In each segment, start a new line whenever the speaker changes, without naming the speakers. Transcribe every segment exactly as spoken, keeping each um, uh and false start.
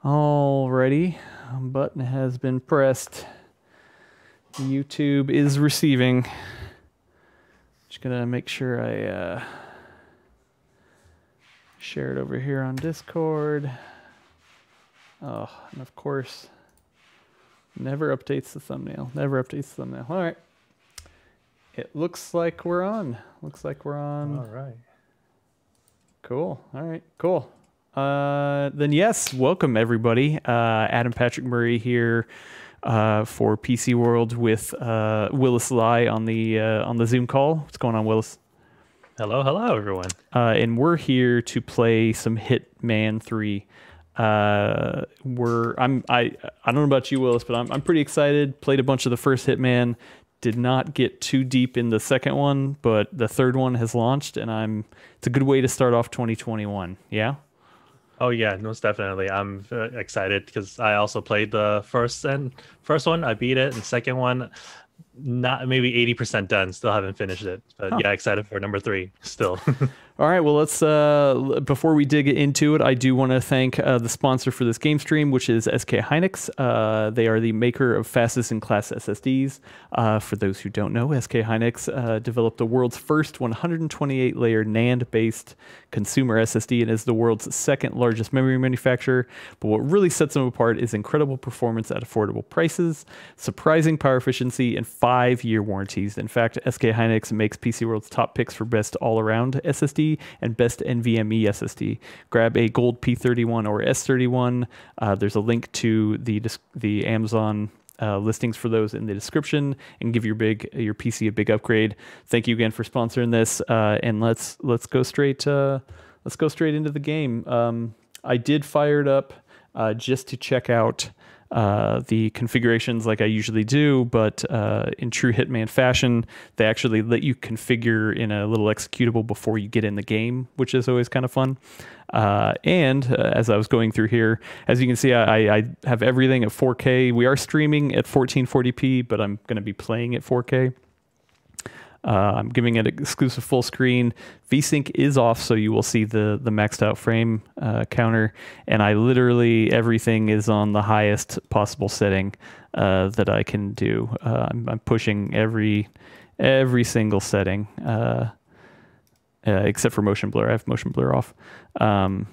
Alrighty, button has been pressed. YouTube is receiving. Just gonna make sure I uh, share it over here on Discord. Oh, and of course, never updates the thumbnail. Never updates the thumbnail. All right. It looks like we're on. Looks like we're on.
All right.
Cool. All right. Cool. Uh, then yes, welcome everybody. Uh, Adam Patrick Murray here uh, for P C World with uh, Willis Lai on the uh, on the Zoom call. What's going on, Willis?
Hello, hello, everyone.
Uh, and we're here to play some Hitman three. Uh, we're I'm I I don't know about you, Willis, but I'm I'm pretty excited. Played a bunch of the first Hitman. Did not get too deep in the second one, but the third one has launched, and I'm. It's a good way to start off twenty twenty-one. Yeah.
Oh yeah, most definitely. I'm uh, excited because I also played the first and first one. I beat it, and second one, not maybe eighty percent done. Still haven't finished it, but huh. Yeah, excited for number three still.
All right, well, let's, uh, before we dig into it, I do want to thank uh, the sponsor for this game stream, which is S K Hynix. Uh, they are the maker of fastest in class S S Ds. Uh, for those who don't know, S K Hynix uh, developed the world's first one hundred twenty-eight layer NAND-based consumer S S D and is the world's second largest memory manufacturer. But what really sets them apart is incredible performance at affordable prices, surprising power efficiency, and five-year warranties. In fact, S K Hynix makes P C World's top picks for best all-around S S D and best NVMe S S D. Grab a gold P thirty-one or S thirty-one. Uh, there's a link to the the Amazon uh, listings for those in the description, and give your big your P C a big upgrade. Thank you again for sponsoring this, uh, and let's let's go straight uh, let's go straight into the game. Um, I did fire it up uh, just to check out Uh, the configurations like I usually do, but uh, in true Hitman fashion, they actually let you configure in a little executable before you get in the game, which is always kind of fun. Uh, and uh, as I was going through here, as you can see, I, I have everything at four K. We are streaming at fourteen forty p, but I'm going to be playing at four K. Uh, I'm giving it exclusive full screen. VSync is off, so you will see the the maxed out frame uh, counter. And I literally, everything is on the highest possible setting uh, that I can do. Uh, I'm, I'm pushing every every single setting, uh, uh, except for motion blur. I have motion blur off. Um,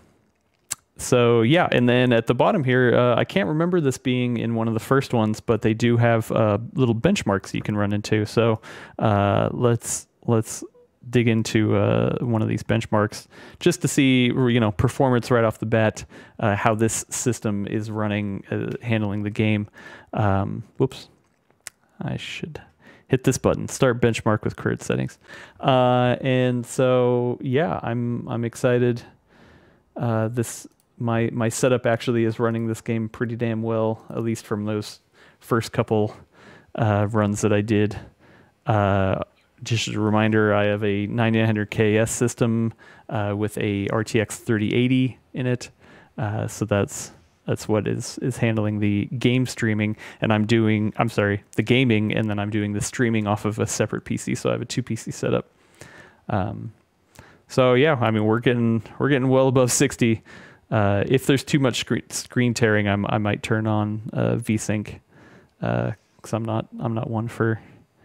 So yeah, and then at the bottom here, uh, I can't remember this being in one of the first ones, but they do have uh, little benchmarks you can run into. So uh, let's let's dig into uh, one of these benchmarks just to see, you know, performance right off the bat, uh, how this system is running, uh, handling the game. Um, whoops, I should hit this button, start benchmark with current settings. Uh, and so yeah, I'm I'm excited. Uh, this. My my setup actually is running this game pretty damn well, at least from those first couple uh, runs that I did. Uh, just as a reminder, I have a ninety-nine hundred K S system uh, with a R T X thirty eighty in it, uh, so that's that's what is is handling the game streaming, and I'm doing I'm sorry the gaming, and then I'm doing the streaming off of a separate P C, so I have a two P C setup. Um, so yeah, I mean we're getting we're getting well above sixty. Uh, if there's too much screen, screen tearing, I'm, I might turn on uh, VSync because uh, I'm not I'm not one for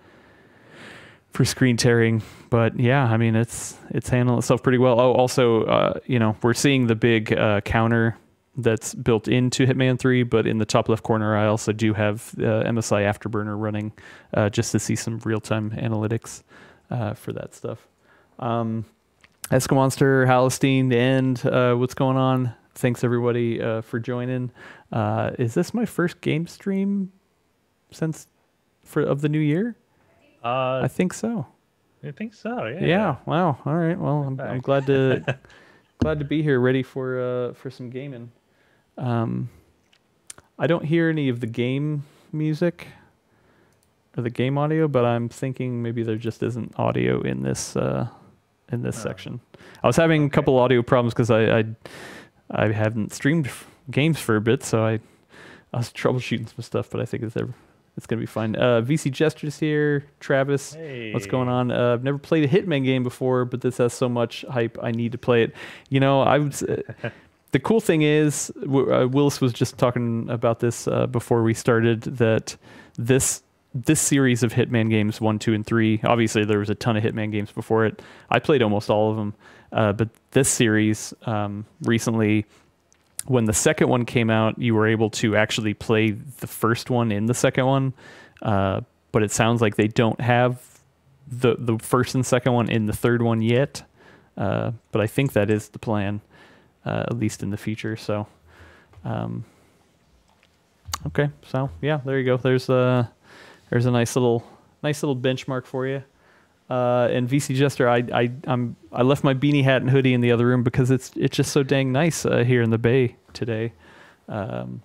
for screen tearing. But yeah, I mean it's it's handling itself pretty well. Oh, also, uh, you know, we're seeing the big uh, counter that's built into Hitman three, but in the top left corner, I also do have uh, M S I Afterburner running uh, just to see some real-time analytics uh, for that stuff. Um, Escamonster, Halistine, and uh, what's going on? Thanks everybody uh, for joining. Uh, is this my first game stream since for of the new year?
Uh,
I think so.
I think so. Yeah.
Yeah. Wow. All right. Well, I'm, I'm glad to glad to be here, ready for uh, for some gaming. Um, I don't hear any of the game music or the game audio, but I'm thinking maybe there just isn't audio in this. Uh, in this oh. section. I was having okay. a couple audio problems because I, I I haven't streamed games for a bit, so I I was troubleshooting some stuff, but I think it's ever, it's gonna be fine. Uh, V C Gestures here, Travis,
hey.
What's going on? Uh, I've never played a Hitman game before, but this has so much hype, I need to play it. You know, I was the cool thing is, uh, Willis was just talking about this uh, before we started, that this this series of Hitman games, one, two, and three, obviously there was a ton of Hitman games before it. I played almost all of them, uh, but this series um, recently, when the second one came out, you were able to actually play the first one in the second one, uh, but it sounds like they don't have the the first and second one in the third one yet. Uh, but I think that is the plan, uh, at least in the future. So, um, okay, so yeah, there you go. There's a there's a nice little nice little benchmark for you. Uh, and V C Jester, I I I'm I left my beanie hat and hoodie in the other room because it's it's just so dang nice uh, here in the Bay today. Um,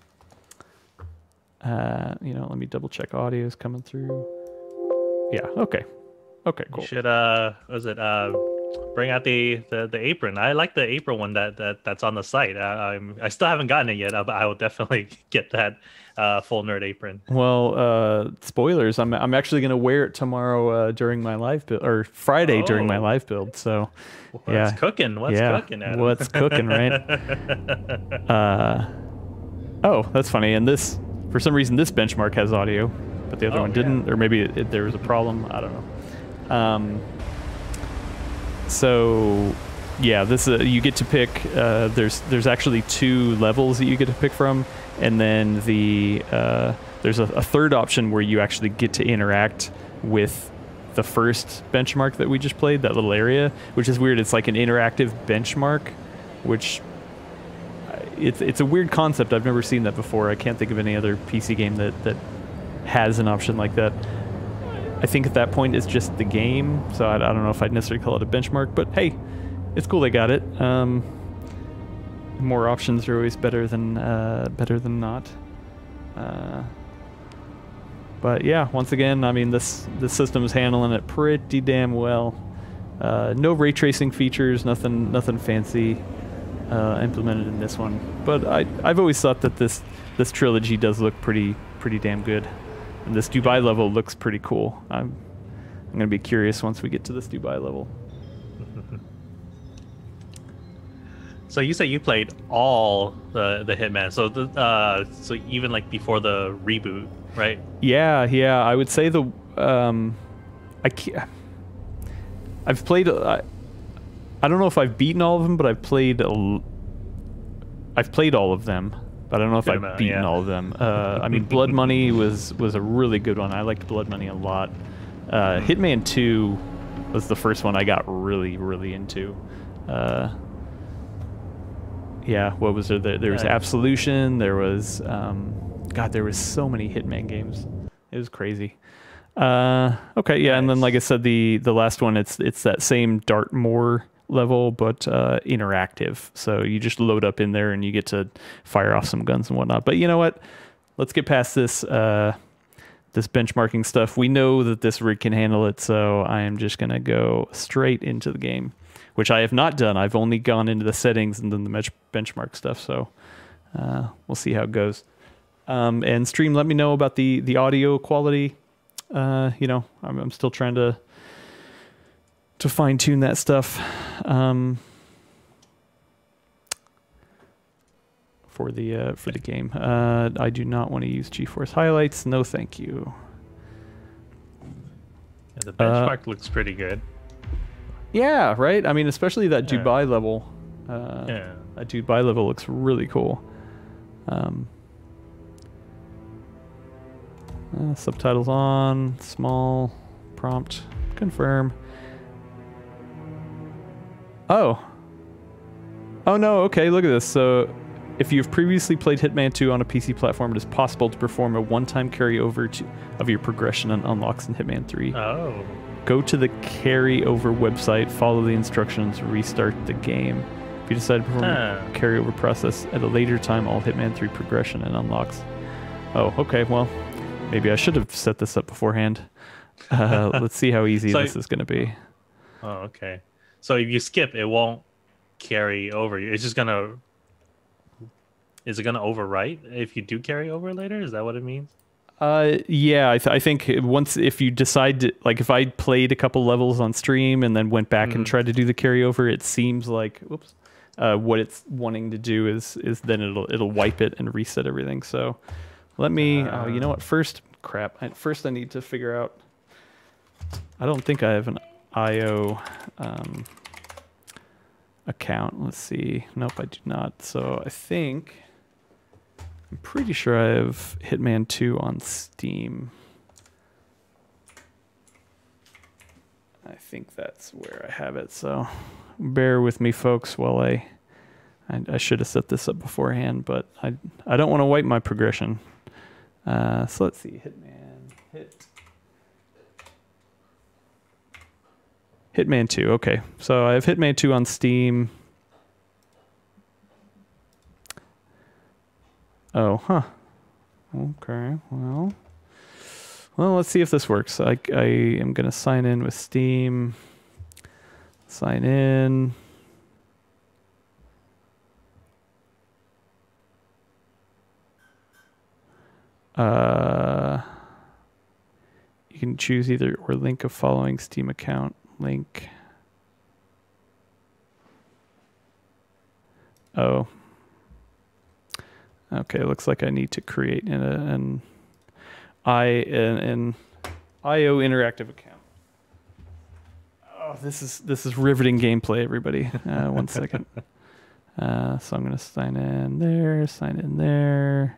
uh, you know, let me double check audio is coming through. Yeah. Okay. Okay. Cool.
You should uh, what was it uh, bring out the, the the apron? I like the apron one that that that's on the site. I, I'm I still haven't gotten it yet, but I will definitely get that uh, full nerd apron.
Well, uh, spoilers. I'm I'm actually gonna wear it tomorrow uh, during my live build, or Friday oh. during my live build. So,
What's
yeah,
cooking? What's
yeah.
cooking? Adam?
What's cooking, right? uh, oh, that's funny. And this, for some reason, this benchmark has audio, but the other
oh,
one didn't,
yeah.
or maybe it, it, there was a problem. I don't know. Um, so yeah, this uh, you get to pick. Uh, there's there's actually two levels that you get to pick from, and then the uh, there's a, a third option where you actually get to interact with the first benchmark that we just played, that little area, which is weird. It's like an interactive benchmark, which it's it's a weird concept. I've never seen that before. I can't think of any other P C game that that has an option like that. I think at that point it's just the game, so I, I don't know if I'd necessarily call it a benchmark, but hey, it's cool they got it. Um, more options are always better than uh, better than not. Uh, but yeah, once again, I mean this this system's handling it pretty damn well. Uh, no ray tracing features, nothing nothing fancy uh, implemented in this one. But I I've always thought that this this trilogy does look pretty pretty damn good. And this Dubai level looks pretty cool. I'm I'm gonna be curious once we get to this Dubai level.
So you say you played all the the Hitman. So the uh, so even like before the reboot, right?
Yeah, yeah. I would say the um, I can't, I've played. I, I don't know if I've beaten all of them, but I've played. A, I've played all of them. But I don't know if Good I've amount, beaten yeah. all of them. Uh, I mean, Blood Money was was a really good one. I liked Blood Money a lot. Uh, Hitman two was the first one I got really, really into. Uh, yeah, what was there? There, there was Absolution. There was, um, God, there was so many Hitman games. It was crazy. Uh, okay, yeah, nice. And then like I said, the the last one, it's it's that same Dartmoor level, but uh, interactive. So you just load up in there and you get to fire off some guns and whatnot. But you know what? Let's get past this uh, this benchmarking stuff. We know that this rig can handle it, so I am just gonna go straight into the game, which I have not done. I've only gone into the settings and then the bench benchmark stuff. So uh, we'll see how it goes. Um, and stream, let me know about the the audio quality. Uh, you know, I'm, I'm still trying to. to fine tune that stuff um, for the uh, for the game. Uh, I do not want to use GeForce highlights. No, thank you.
Yeah, the benchmark uh, looks pretty good.
Yeah, right. I mean, especially that
yeah.
Dubai level. Uh,
yeah,
that Dubai level looks really cool. Um, uh, subtitles on. Small prompt. Confirm. Oh. Oh no, okay, look at this. So, if you've previously played Hitman two on a P C platform, it is possible to perform a one-time carryover to, of your progression and unlocks in Hitman three.
Oh.
Go to the carryover website, follow the instructions, restart the game. If you decide to perform huh. a carryover process at a later time, all Hitman three progression and unlocks. Oh, okay, well, maybe I should have set this up beforehand. Uh, let's see how easy so, this is going to be.
Oh, okay. So if you skip, it won't carry over. It's just gonna. Is it gonna overwrite if you do carry over later? Is that what it means?
Uh, yeah, I, th I think once if you decide to, like, if I played a couple levels on stream and then went back mm. and tried to do the carryover, it seems like, whoops, uh, what it's wanting to do is is then it'll it'll wipe it and reset everything. So let me. Uh, oh, you know what? First, crap. I, first, I need to figure out. I don't think I have an I O um, account. Let's see. Nope, I do not. So I think. I'm pretty sure I have Hitman two on Steam. I think that's where I have it, so bear with me, folks, while I, I, I should have set this up beforehand, but I, I don't want to wipe my progression. Uh, so let's see, Hitman, hit, Hitman two, okay. So I have Hitman two on Steam. Oh, huh. Okay, well. Well, let's see if this works. I, I am going to sign in with Steam. Sign in. Uh, you can choose either or link a following Steam account. Link. Oh. Okay, looks like I need to create an, an I an, an I O interactive account. Oh, this is this is riveting gameplay, everybody. Uh, one second. Uh, so I'm gonna sign in there, sign in there.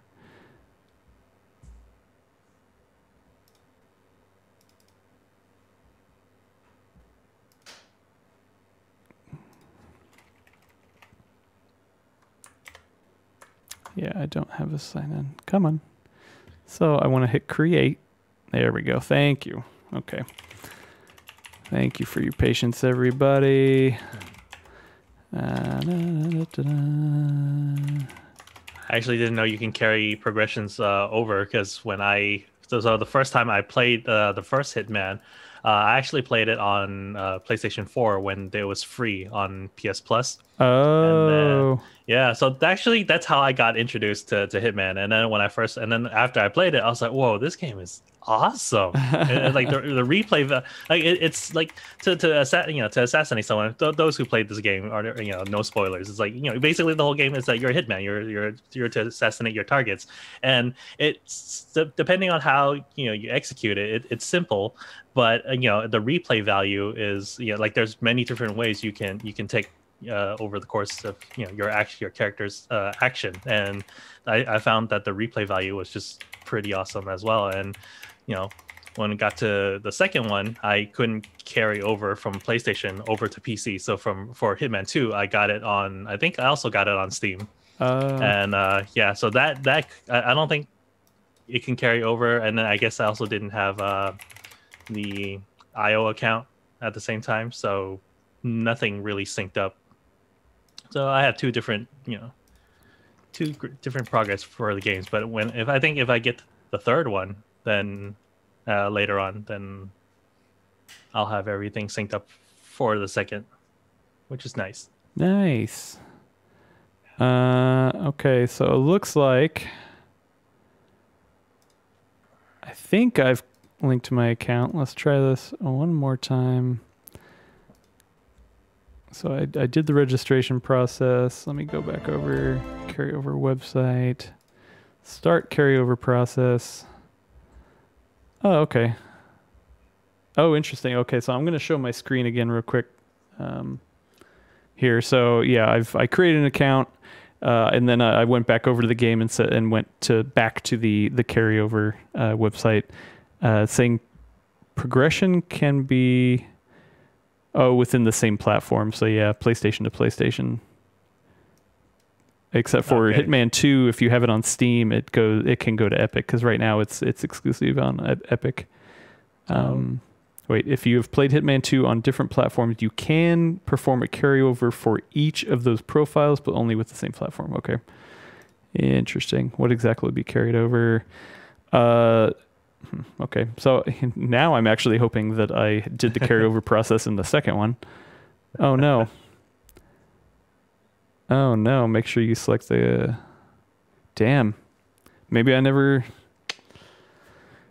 Yeah, I don't have a sign in. Come on. So I want to hit create. There we go. Thank you. Okay. Thank you for your patience, everybody. Uh, da, da, da, da.
I actually didn't know you can carry progressions uh, over, because when I so, so the first time I played uh, the first Hitman, uh, I actually played it on uh, PlayStation four when it was free on P S Plus.
Oh.
And then, yeah, so actually that's how I got introduced to, to Hitman. And then when I first, and then after I played it, I was like, whoa, this game is awesome. and, and, like the, the replay, like it, it's like to to assa- you know to assassinate someone. Th- those who played this game are, you know, no spoilers. It's like, you know, basically the whole game is that you're a hitman. You're you're you're to assassinate your targets, and it's depending on how you know you execute it, it it's simple. But uh, you know the replay value is, you know, like there's many different ways you can you can take uh, over the course of you know your action your character's uh, action, and I, I found that the replay value was just pretty awesome as well. And you know when it got to the second one, I couldn't carry over from PlayStation over to P C. So from for Hitman two, I got it on. I think I also got it on Steam.
Uh,
and uh, yeah, so that that I, I don't think it can carry over. And then I guess I also didn't have uh, the I O account at the same time, so nothing really synced up. So I have two different, you know, two gr- different progress for the games. But when if I think if I get the third one, then uh, later on, then I'll have everything synced up for the second, which is nice.
Nice. Uh, okay, so it looks like I think I've linked to my account. Let's try this one more time. So I, I did the registration process. Let me go back over, carryover website, start carryover process. Oh, okay. Oh, interesting. Okay, so I'm going to show my screen again real quick um, here. So yeah, I've I created an account, uh, and then I went back over to the game and set, and went to back to the the carryover uh, website, uh, saying progression can be oh within the same platform. So yeah, PlayStation to PlayStation. Except for okay. Hitman two, if you have it on Steam, it goes it can go to Epic, because right now it's it's exclusive on Epic. Um, oh. Wait, if you have played Hitman two on different platforms, you can perform a carryover for each of those profiles, but only with the same platform. Okay. Interesting. What exactly would be carried over? Uh, okay. So now I'm actually hoping that I did the carryover process in the second one. Oh, no. Oh, no. Make sure you select the... Uh, damn. Maybe I never...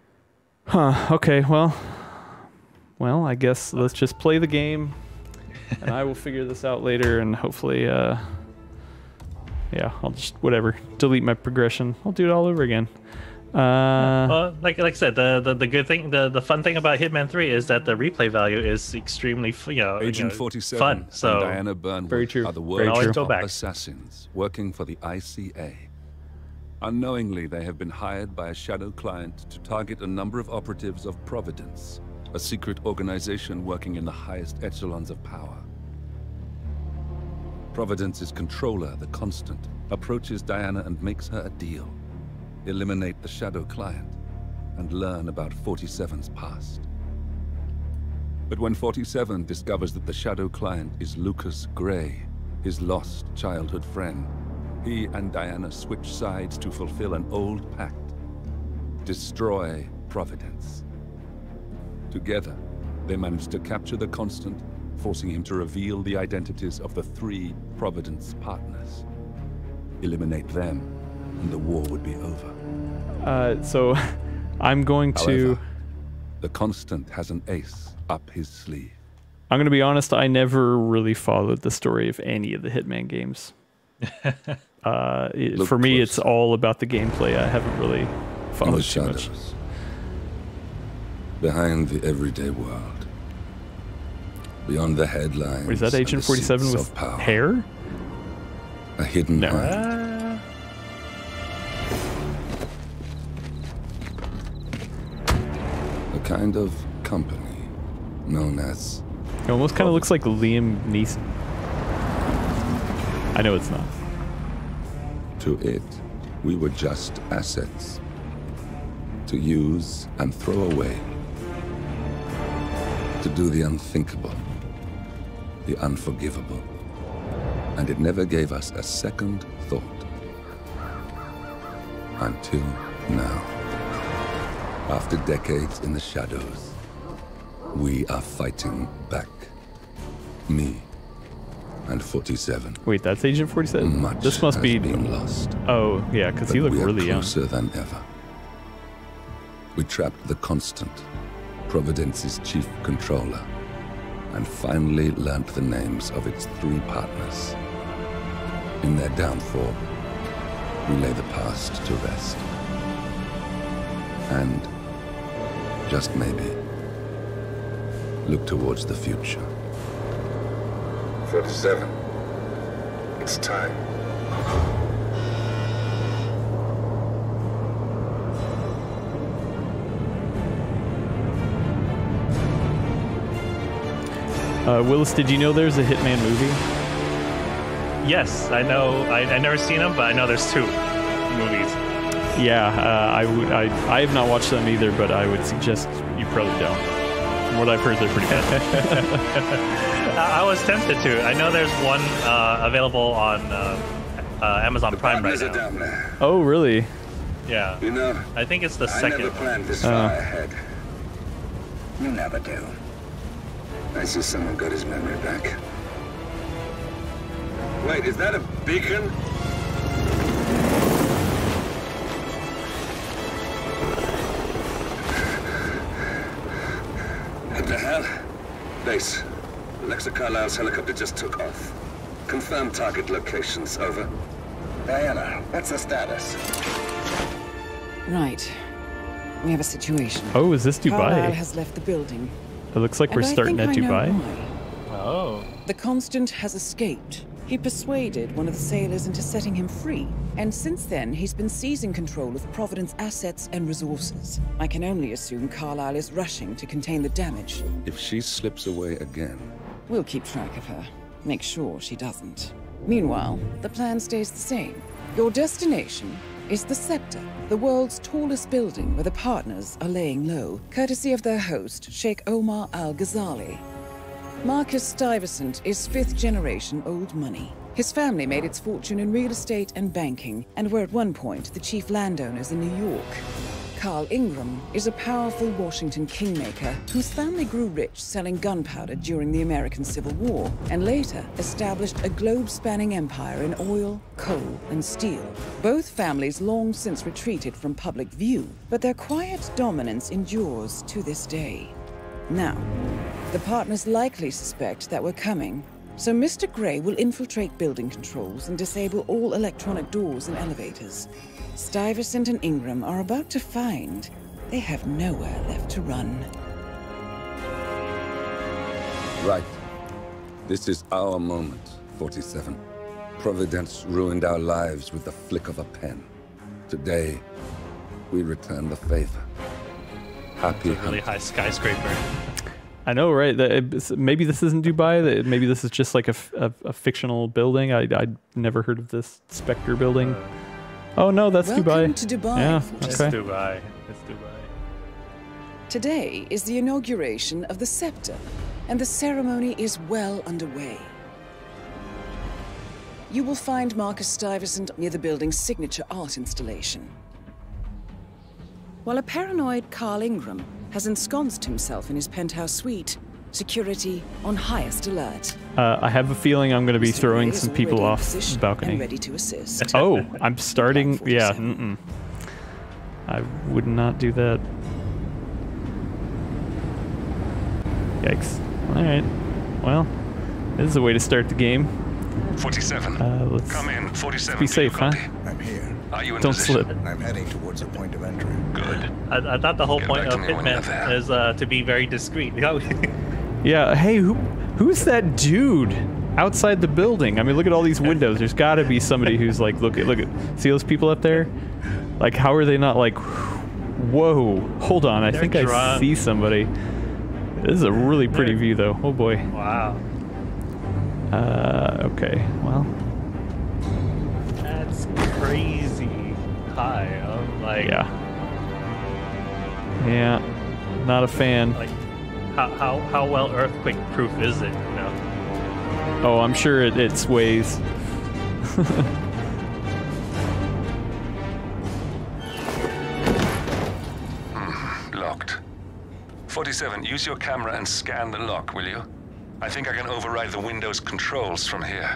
Huh. Okay, well... Well, I guess let's just play the game and I will figure this out later, and hopefully, uh, yeah, I'll just whatever delete my progression. I'll do it all over again. Uh,
well, like like I said, the, the the good thing, the the fun thing about Hitman three is that the replay value is extremely, f- you know,
Agent
you know,
forty-seven
fun. So
and Diana Burnwood
Very true.
are the
Very
world's
true.
Go
top
back.
assassins working for the I C A. Unknowingly, they have been hired by a shadow client to target a number of operatives of Providence, a secret organization working in the highest echelons of power. Providence's controller, the Constant, approaches Diana and makes her a deal. Eliminate the shadow client and learn about forty-seven's past. But when forty-seven discovers that the shadow client is Lucas Gray, his lost childhood friend, he and Diana switch sides to fulfill an old pact: destroy Providence. Together, they manage to capture the Constant, forcing him to reveal the identities of the three Providence partners. Eliminate them, and the war would be over.
uh, so I'm going to.
However, the Constant has an ace up his sleeve.
I'm going to be honest. I never really followed the story of any of the Hitman games. uh, it,
Look
for me,
closer.
it's all about the gameplay. I haven't really
In
followed
the
too much.
shadows, behind the everyday world, beyond the headlines.
Wait, is that
and
Agent
the
forty-seven
seats
with
of power,
hair?
a hidden
No.
hand.
Uh,
A kind of company known as
It almost kind of looks like Liam Neeson. I know it's not.
To it, we were just assets to use and throw away, to do the unthinkable, the unforgivable, and it never gave us a second thought. Until now. After decades in the shadows, we are fighting back. Me and forty-seven.
Wait, that's Agent forty-seven?
Much
This must
has
be.
been lost.
Oh, yeah, because he
But
looked
we are
really young.
closer than ever. We trapped the Constant, Providence's chief controller, and finally learnt the names of its three partners. In their downfall, we lay the past to rest. And, just maybe, look towards the future. forty-seven. It's time.
Uh, Willis, did you know there's a Hitman movie?
yes, I know. I I never seen them, but I know there's two movies.
Yeah, uh, I would. I I have not watched them either, but I would suggest you probably don't. From what I've heard, they're pretty bad.
I, I was tempted to. I know there's one uh, available on uh, uh, Amazon Prime right
Partners are
now.
down there.
Oh, really?
Yeah,
You know,
I think it's the
I
second
never
one.
planned this
Oh.
far ahead. You never do. I see someone got his memory back. Wait, is that a beacon? What the hell? Base. Alexa Carlisle's helicopter just took off. Confirm target locations, over. Diana, what's the status?
Right. We have a situation.
Oh, is this
Carlisle
Dubai?
has left the building.
It looks like
and
we're
I
starting
think
at
I know
Dubai.
why.
Oh,
The Constant has escaped. He persuaded one of the sailors into setting him free, and since then he's been seizing control of Providence assets and resources. I can only assume Carlisle is rushing to contain the damage.
If she slips away again,
We'll keep track of her. Make sure she doesn't. Meanwhile, the plan stays the same. Your destination is the Scepter, the world's tallest building where the partners are laying low, courtesy of their host, Sheikh Omar Al-Ghazali. Marcus Stuyvesant is fifth-generation old money. His family made its fortune in real estate and banking, and were at one point the chief landowners in New York. Carl Ingram is a powerful Washington kingmaker whose family grew rich selling gunpowder during the American Civil War, and later established a globe-spanning empire in oil, coal, and steel. Both families long since retreated from public view, but their quiet dominance endures to this day. Now, the partners likely suspect that we're coming, so Mister Gray will infiltrate building controls and disable all electronic doors and elevators. Stuyvesant and Ingram are about to find they have nowhere left to run.
Right. This is our moment, forty-seven. Providence ruined our lives with the flick of a pen. Today, we return the favor. Happy
It's a really high skyscraper.
I know, right? That it's- maybe this isn't Dubai. That maybe this is just like a, f- a- a fictional building. I I'd never heard of this Spectre building. Oh no, that's
Welcome
Dubai.
to Dubai.
Yeah,
It's
okay.
Dubai. It's Dubai.
Today is the inauguration of the Scepter, and the ceremony is well underway. You will find Marcus Stuyvesant near the building's signature art installation, while a paranoid Carl Ingram has ensconced himself in his penthouse suite, security on highest alert.
Uh, I have a feeling I'm going to be
Mister
throwing
Gray is
some people
already in
off
position
the balcony.
and ready to assist.
Oh, I'm starting.
Block
Yeah,
forty-seven.
mm-mm. I would not do that. Yikes. All right. Well, this is a way to start the game.
forty-seven.
Uh, let's
Come in, forty-seven.
be
to
safe, huh?
Yucati.
I'm here.
Are you in
Don't
position?
slip.
I'm heading towards a point of entry.
Good.
I, I thought the whole
Get
point
back
of
to me when you're there.
Hitman is uh, to be very discreet.
Yeah. Hey, who, who's that dude outside the building? I mean, look at all these windows. There's got to be somebody who's like, look at, look at, see those people up there? Like, how are they not like, whoa? Hold on, I
They're
think I
drunk.
see somebody. This is a really pretty
They're-
view, though. Oh boy.
Wow.
Uh, okay. Well,
That's crazy high. I'm like,
yeah. Yeah. Not a fan.
like how, how, how well earthquake proof is it? You know?
Oh, I'm sure it, it sways.
Locked. forty-seven, use your camera and scan the lock, will you? I think I can override the Windows controls from here.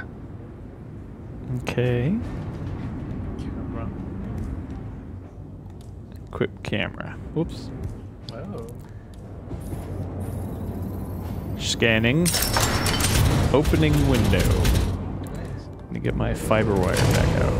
Okay. Equip camera. Whoops.
Oh.
Scanning. Opening window. Let me get my fiber wire back out.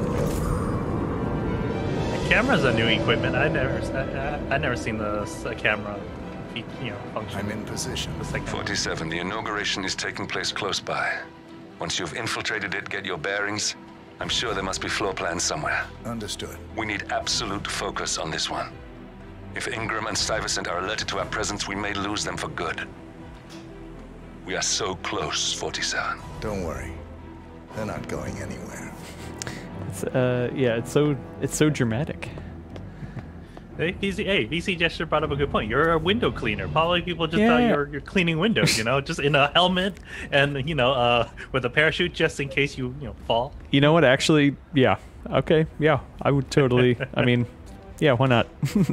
The camera's a new equipment. I never, I, I never seen the s- camera, fe- you know, function.
I'm in position.
It's like
forty-seven, the inauguration is taking place close by. Once you've infiltrated it, get your bearings. I'm sure there must be floor plans somewhere.
Understood.
We need absolute focus on this one. If Ingram and Stuyvesant are alerted to our presence, we may lose them for good. We are so close, forty-seven.
Don't worry. They're not going anywhere.
It's, uh, yeah, it's so it's so dramatic.
Hey, V C, hey, V C Gesture brought up a good point. You're a window cleaner. Probably people just
Yeah.
thought you're you're cleaning windows, you know, just in a helmet and you know, uh, with a parachute just in case you you know fall.
You know what? Actually, yeah. Okay, yeah. I would totally. I mean, yeah. Why not?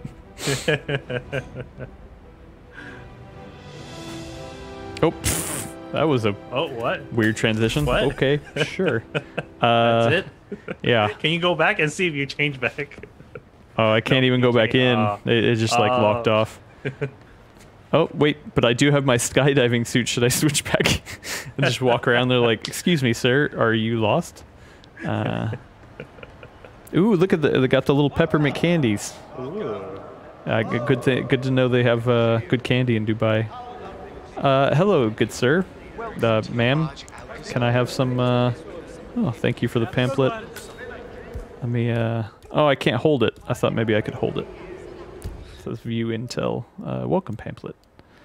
Oh, pff, that was a
Oh, what?
weird transition.
What?
Okay, sure. Uh,
That's it.
Yeah.
Can you go back and see if you change back?
Oh, I can't even go back in.
Oh.
It, it just like
Oh.
locked off. Oh wait, but I do have my skydiving suit. Should I switch back and just walk around there like, excuse me, sir, are you lost? Uh, ooh, look at the they got the little peppermint candies.
Ooh.
Uh, good, good, th- good to know they have uh, good candy in Dubai. Uh, hello, good sir, uh, ma'am. Can I have some? Uh... Oh, thank you for the pamphlet. Let me. Uh... Oh, I can't hold it. I thought maybe I could hold it. It says view intel. Uh, welcome pamphlet.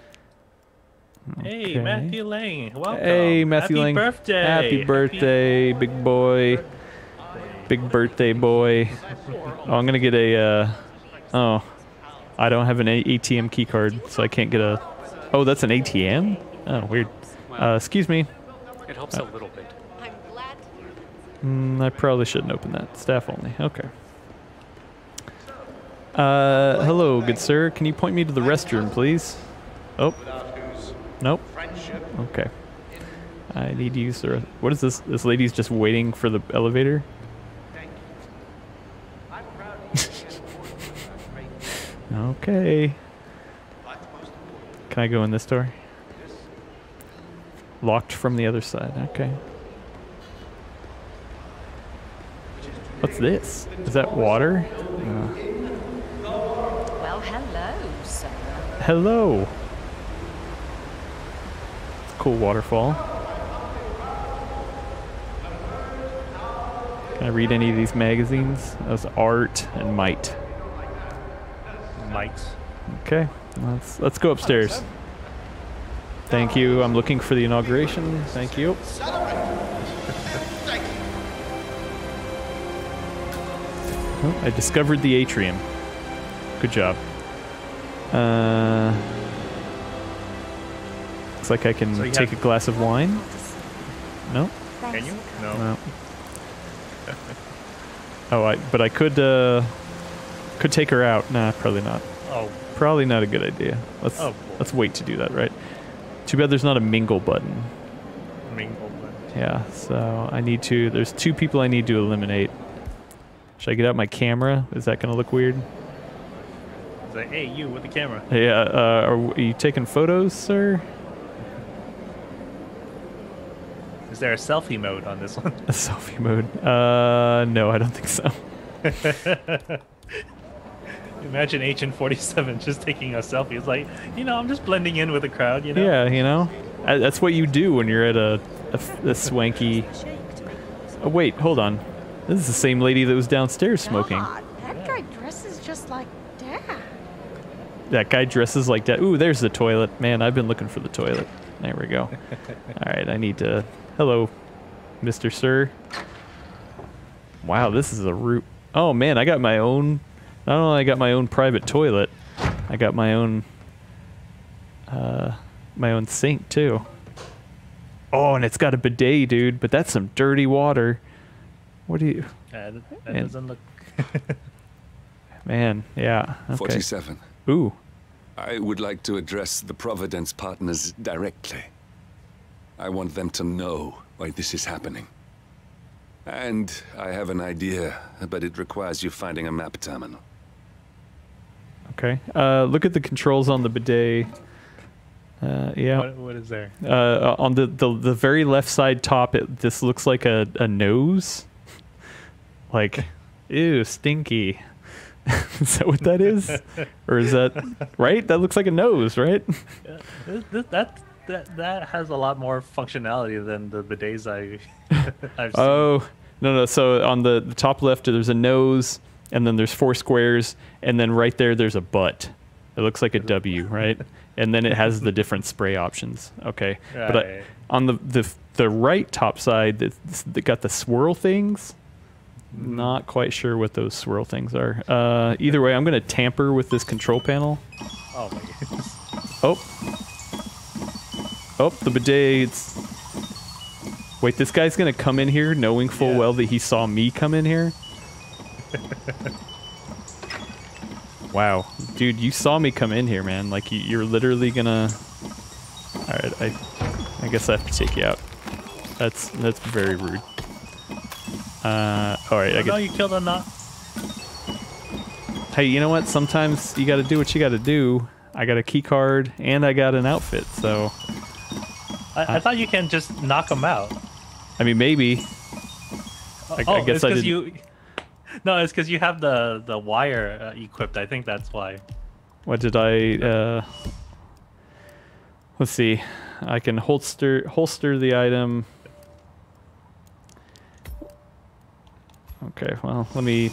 Hey,
Okay.
Matthew Lang. Welcome.
Hey, Matthew
Happy
Lang.
birthday.
Happy birthday, big boy. Big birthday boy. Oh, I'm gonna get a. Uh... Oh, I don't have an A- ATM key card, so I can't get a. Oh, that's an A T M? Oh, weird. Uh, excuse me.
It helps a little bit.
I'm glad to hear that.
Mm, I probably shouldn't open that. Staff only. Okay. Uh, hello, good sir. Can you point me to the restroom, please? Oh. Nope. Okay. I need to use the. Re- what is this? This lady's just waiting for the elevator? Okay. Can I go in this door? Locked from the other side. Okay. What's this? Is that water? Uh,
Well, hello, sir.
hello. Cool waterfall. Can I read any of these magazines? That's art and might.
Might.
Okay, let's let's go upstairs. Thank you. I'm looking for the inauguration. Thank you. Oh, I discovered the atrium. Good job. Uh, looks like I can
So you
take
have-
a glass of wine. No.
Can you? No.
No. Oh, I but I could uh could take her out. Nah, probably not.
Oh,
Probably not a good idea. Let's
Oh, boy.
let's wait to do that, right? Too bad there's not a mingle button.
mingle. But
Yeah, so I need to there's two people I need to eliminate. Should I get out my camera? Is that gonna look weird?
it's like, hey, you with the camera.
Yeah, uh, are, are you taking photos, sir?
Is there a selfie mode on this one?
A selfie mode? Uh, no, I don't think so.
Imagine Agent forty-seven just taking a selfie. It's like, you know, I'm just blending in with the crowd, you know?
Yeah, you know, Uh, that's what you do when you're at a, a, f- a swanky. Oh wait, hold on. This is the same lady that was downstairs smoking.
God, that guy dresses just like Dad.
That guy dresses like that. Ooh, there's the toilet. Man, I've been looking for the toilet. There we go. All right, I need to. Hello, Mister Sir. Wow, this is a root. Oh man, I got my own. Not only I got my own private toilet, I got my own. Uh, my own sink too. Oh, and it's got a bidet, dude. But that's some dirty water. What do you?
Yeah, that, that
And-
doesn't look.
Man, yeah. Okay.
forty-seven.
Ooh.
I would like to address the Providence partners directly. I want them to know why this is happening. And I have an idea, but it requires you finding a map terminal.
Okay. Uh, look at the controls on the bidet. Uh, yeah.
What, what is there?
Uh, on the, the the very left side top, it this looks like a, a nose. Like, ew, stinky. Is that what that is? Or is that right? That looks like a nose, right?
Yeah, this, this, that that that has a lot more functionality than the bidets I I've seen.
Oh, no, no. So on the, the top left, there's a nose, and then there's four squares, and then right there, there's a butt. It looks like a W, right? And then it has the different spray options. Okay. But I,
Right.
on the, the the right top side, it's, it got the swirl things. Not quite sure what those swirl things are. Uh, either way, I'm going to tamper with this control panel.
Oh my goodness.
Oh. Oh, the bidet. It's... Wait, this guy's going to come in here knowing full
Yeah.
well that he saw me come in here? Wow. Dude, you saw me come in here, man. Like, you, you're literally going to... Alright, I, I guess I have to take you out. That's that's very rude. Uh, alright, I
Oh,
get...
no, you killed a knot.
Hey, you know what? Sometimes you got to do what you got to do. I got a key card and I got an outfit, so
I, I thought you can just knock them out.
I mean maybe. I,
oh,
I guess
it's
I
because
did.
you. No, it's because you have the the wire uh, equipped. I think that's why.
What did I? Uh, let's see. I can holster holster the item. Okay. Well, let me.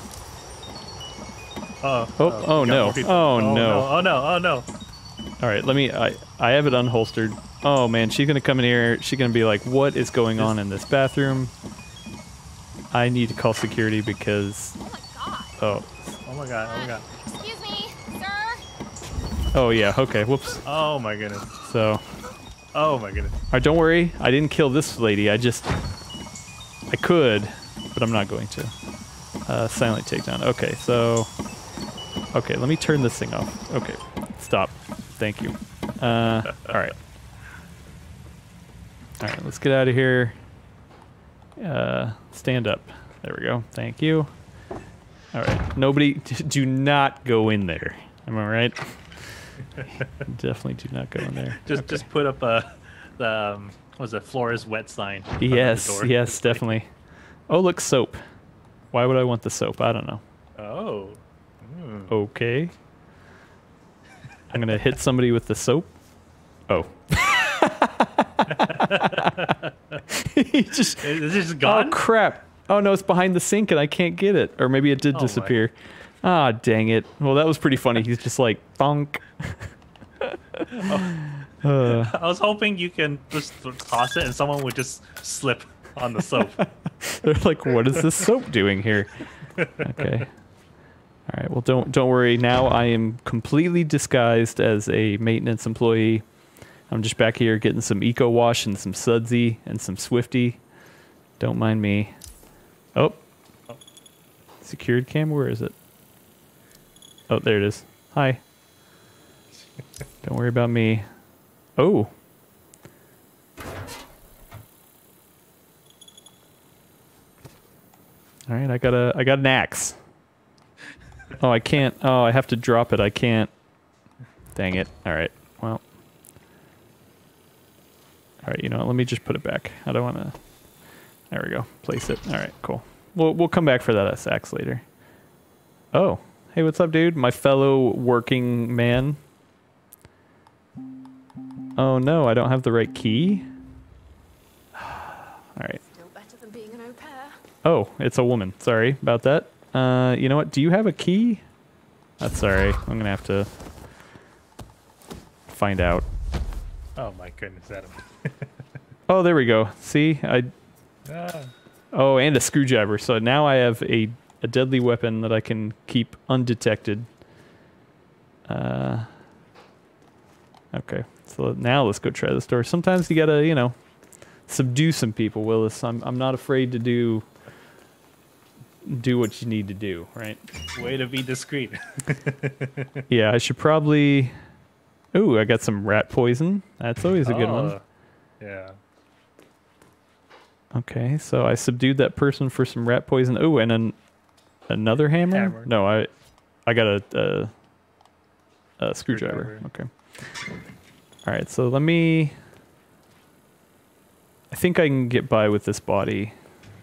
Oh.
Oh, oh,
we got
no.
more people.
Oh, no.
Oh no. Oh no.
All right. Let me. I I have it unholstered. Oh man, she's gonna come in here. She's gonna be like, "What is going on in this bathroom?" I need to call security because.
Oh my God.
Oh.
Oh my god. Oh my god.
Excuse me, sir.
Oh yeah. Okay. Whoops.
Oh my goodness.
So.
Oh my goodness.
All right, don't worry. I didn't kill this lady. I just... I could, but I'm not going to. Uh, silent takedown. Okay, so... Okay, let me turn this thing off. Okay, stop. Thank you. Uh, all right. All right, let's get out of here. Uh, stand up. There we go. Thank you. All right, nobody... Do not go in there. Am I right? Definitely do not go in there.
Just
Okay.
just put up a the um, what was it, floor is wet sign. in front of the
Yes,
door.
yes, definitely. Oh, look, soap. Why would I want the soap? I don't know.
Oh. Hmm.
Okay. I'm gonna hit somebody with the soap. Oh. He just.
Is is it just
Oh
gone?
crap! Oh no, it's behind the sink and I can't get it. Or maybe it did
Oh, my.
disappear. Ah, dang it. Well, that was pretty funny. He's just like, bonk. Uh,
I was hoping you can just toss it and someone would just slip on the soap.
they're like, what is this soap doing here? Okay. All right. Well, don't don't worry. Now I am completely disguised as a maintenance employee. I'm just back here getting some Eco Wash and some Sudsy and some Swifty. Don't mind me. Oh. Secured cam. Where is it? Oh, there it is. Hi. Don't worry about me. Oh. All right, I got a I got an axe. Oh, I can't. Oh, I have to drop it. I can't. Dang it. All right. Well. All right, you know what? Let me just put it back. I don't want to. There we go. Place it. All right, cool. We'll we'll come back for that axe later. Oh. Hey, what's up, dude? My fellow working man. Oh no, I don't have the right key. All right.
Still better than being an au pair.
Oh, it's a woman. Sorry about that. Uh, you know what? Do you have a key? That's sorry. I'm gonna have to find out.
Oh my goodness, Adam.
Oh, there we go. See, I.
Ah.
Oh, and a screwdriver. So now I have a a deadly weapon that I can keep undetected. Uh. Okay. So now let's go try this door. Sometimes you gotta, you know, subdue some people, Willis. I'm I'm not afraid to do do what you need to do, right?
Way to be discreet.
Yeah, I should probably. Ooh, I got some rat poison. That's always a good one.
Oh, yeah.
Okay, so I subdued that person for some rat poison. Ooh, and an another hammer?
Hammer.
No, I I got a, a, a screwdriver.
Screwdriver.
Okay. All right, so let me. I think I can get by with this body.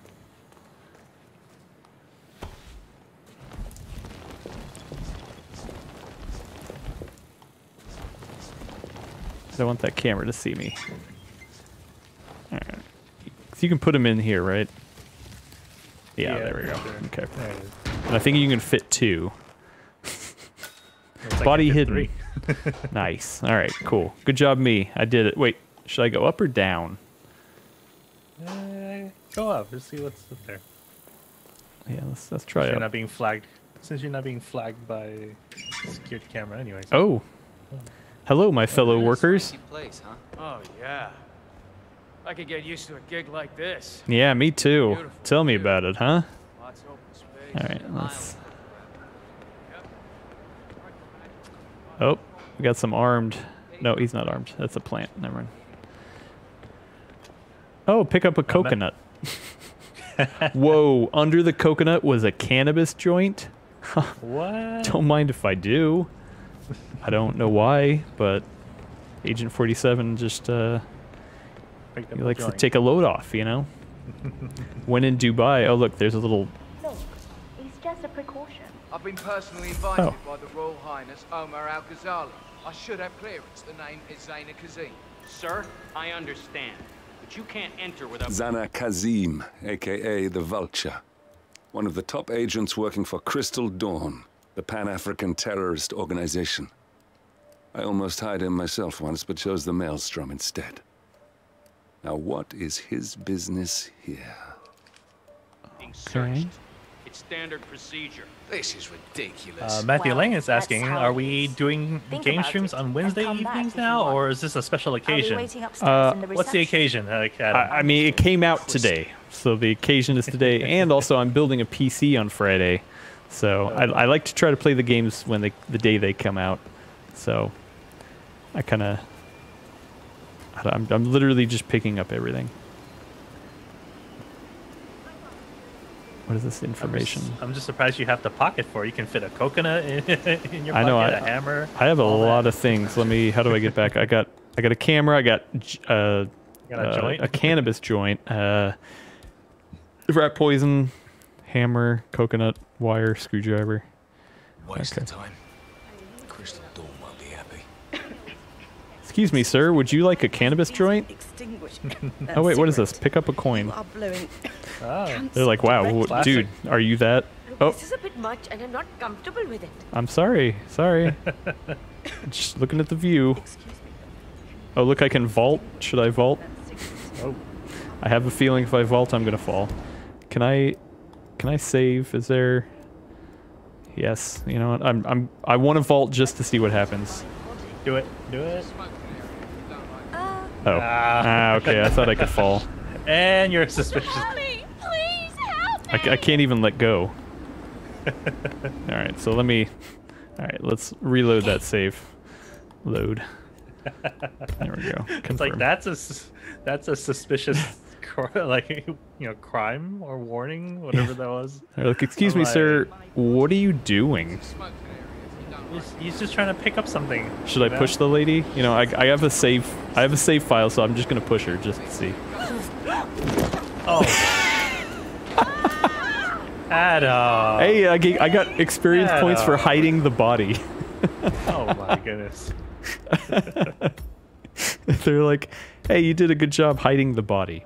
I want that camera to see me. All right. So you can put them in here, right? Yeah,
Yeah,
there we go.
sure.
Okay.
There it is.
And I think you can fit two.
Looks like
Body
I did
hidden.
three.
Nice. All right, cool. Good job, me. I did it. Wait, should I go up or down?
Uh, go up. Let's see what's up there.
Yeah, let's let's try
You're
it.
not being flagged. Since you're not being flagged by security camera, anyways.
Oh, hello, my fellow workers.
Place, huh? Oh yeah. I could get used to a gig like this.
Yeah, me too.
Beautiful,
Tell me
too.
about it, huh?
Lots of open space.
All right,
and
let's.
island.
Oh, we got some armed. No, he's not armed. That's a plant. Never mind. Oh, pick up a coconut. Whoa, under the coconut was a cannabis joint?
What?
Don't mind if I do. I don't know why, but Agent forty-seven just, uh,
Picked up
he
a
likes to
joint.
take a load off, you know? When in Dubai, oh look, there's a little,
Look, it's just a precaution.
I've been personally invited
Oh.
by the Royal Highness Omar Al Ghazali. I should have clearance. The name is Zaina Kazim.
Sir, I understand, but you can't enter without...
Zana Kazim, aka the Vulture. One of the top agents working for Crystal Dawn, the Pan-African terrorist organization. I almost hired him myself once, but chose the Maelstrom instead. Now what is his business here?
being
Okay.
searched. It's standard procedure.
This is ridiculous.
Uh, Matthew
Well,
Lang is asking,
that's how
are
it
we
is.
doing
Think
game
about
streams
it
on
and
Wednesday
come back
evenings
if you
now,
want.
or is this a special
I'll be
occasion?
waiting upstairs
Uh,
in the
What's the
reception.
occasion? Like, Adam?
I, I mean, it came out today, so the occasion is today, and also I'm building a P C on Friday, so I, I like to try to play the games when they the day they come out. So I kind of, I'm I'm literally just picking up everything. What is this information?
I'm just, I'm just surprised you have the pocket for it. You can fit a coconut in, in your
I
pocket,
know. I,
a hammer.
I have a
all
lot
that.
of things. Let me. How do I get back? I got. I got a camera. I got. Uh,
You got a
uh,
joint?
a cannabis joint. Uh, rat poison, hammer, coconut wire, screwdriver.
Waste
Okay.
of time. Crystal Dawn won't be happy.
Excuse me, sir. Would you like a cannabis joint? Oh wait, what is this? Pick up a coin.
are blowing.
Oh.
They're like, wow,
Direct-
wh-
Classic.
dude, are you that? Oh,
This is a bit much, and I'm not comfortable with it.
I'm sorry. Sorry. Just looking at the view. Oh, look, I can vault. Should I vault?
Oh.
I have a feeling if I vault, I'm gonna fall. Can I? Can I save? Is there? Yes. You know what? I'm. I'm. I want to vault just to see what happens.
Do it. Do it.
Oh. Ah. Okay. I thought I could fall.
And you're suspicious.
Ellie, please help me.
I, ca- I can't even let go. All right. So let me. All right. Let's reload that save. Load. There we go.
It's
Confirm.
like that's a sus- that's a suspicious cr- like you know crime or warning, whatever that was.
They're like, excuse
I'm
me,
like-
sir. What are you doing?
He's, he's just trying to pick up something.
Should I
you know?
push the lady? You know, I, I have a save. I have a save file, so I'm just gonna push her just to see.
Oh. Adam.
Hey, I, get, I got experience
Adam.
points for hiding the body.
Oh my goodness.
They're like, hey, you did a good job hiding the body.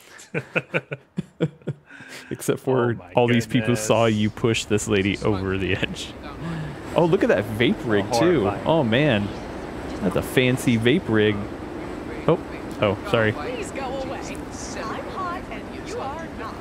Except for
Oh my
all these people saw
goodness.
you push this lady over the edge. Oh, look at that vape rig
Oh,
too.
horrifying.
Oh man, that's a fancy vape rig. Oh, oh, sorry.
Please go away. I'm hot and you are not.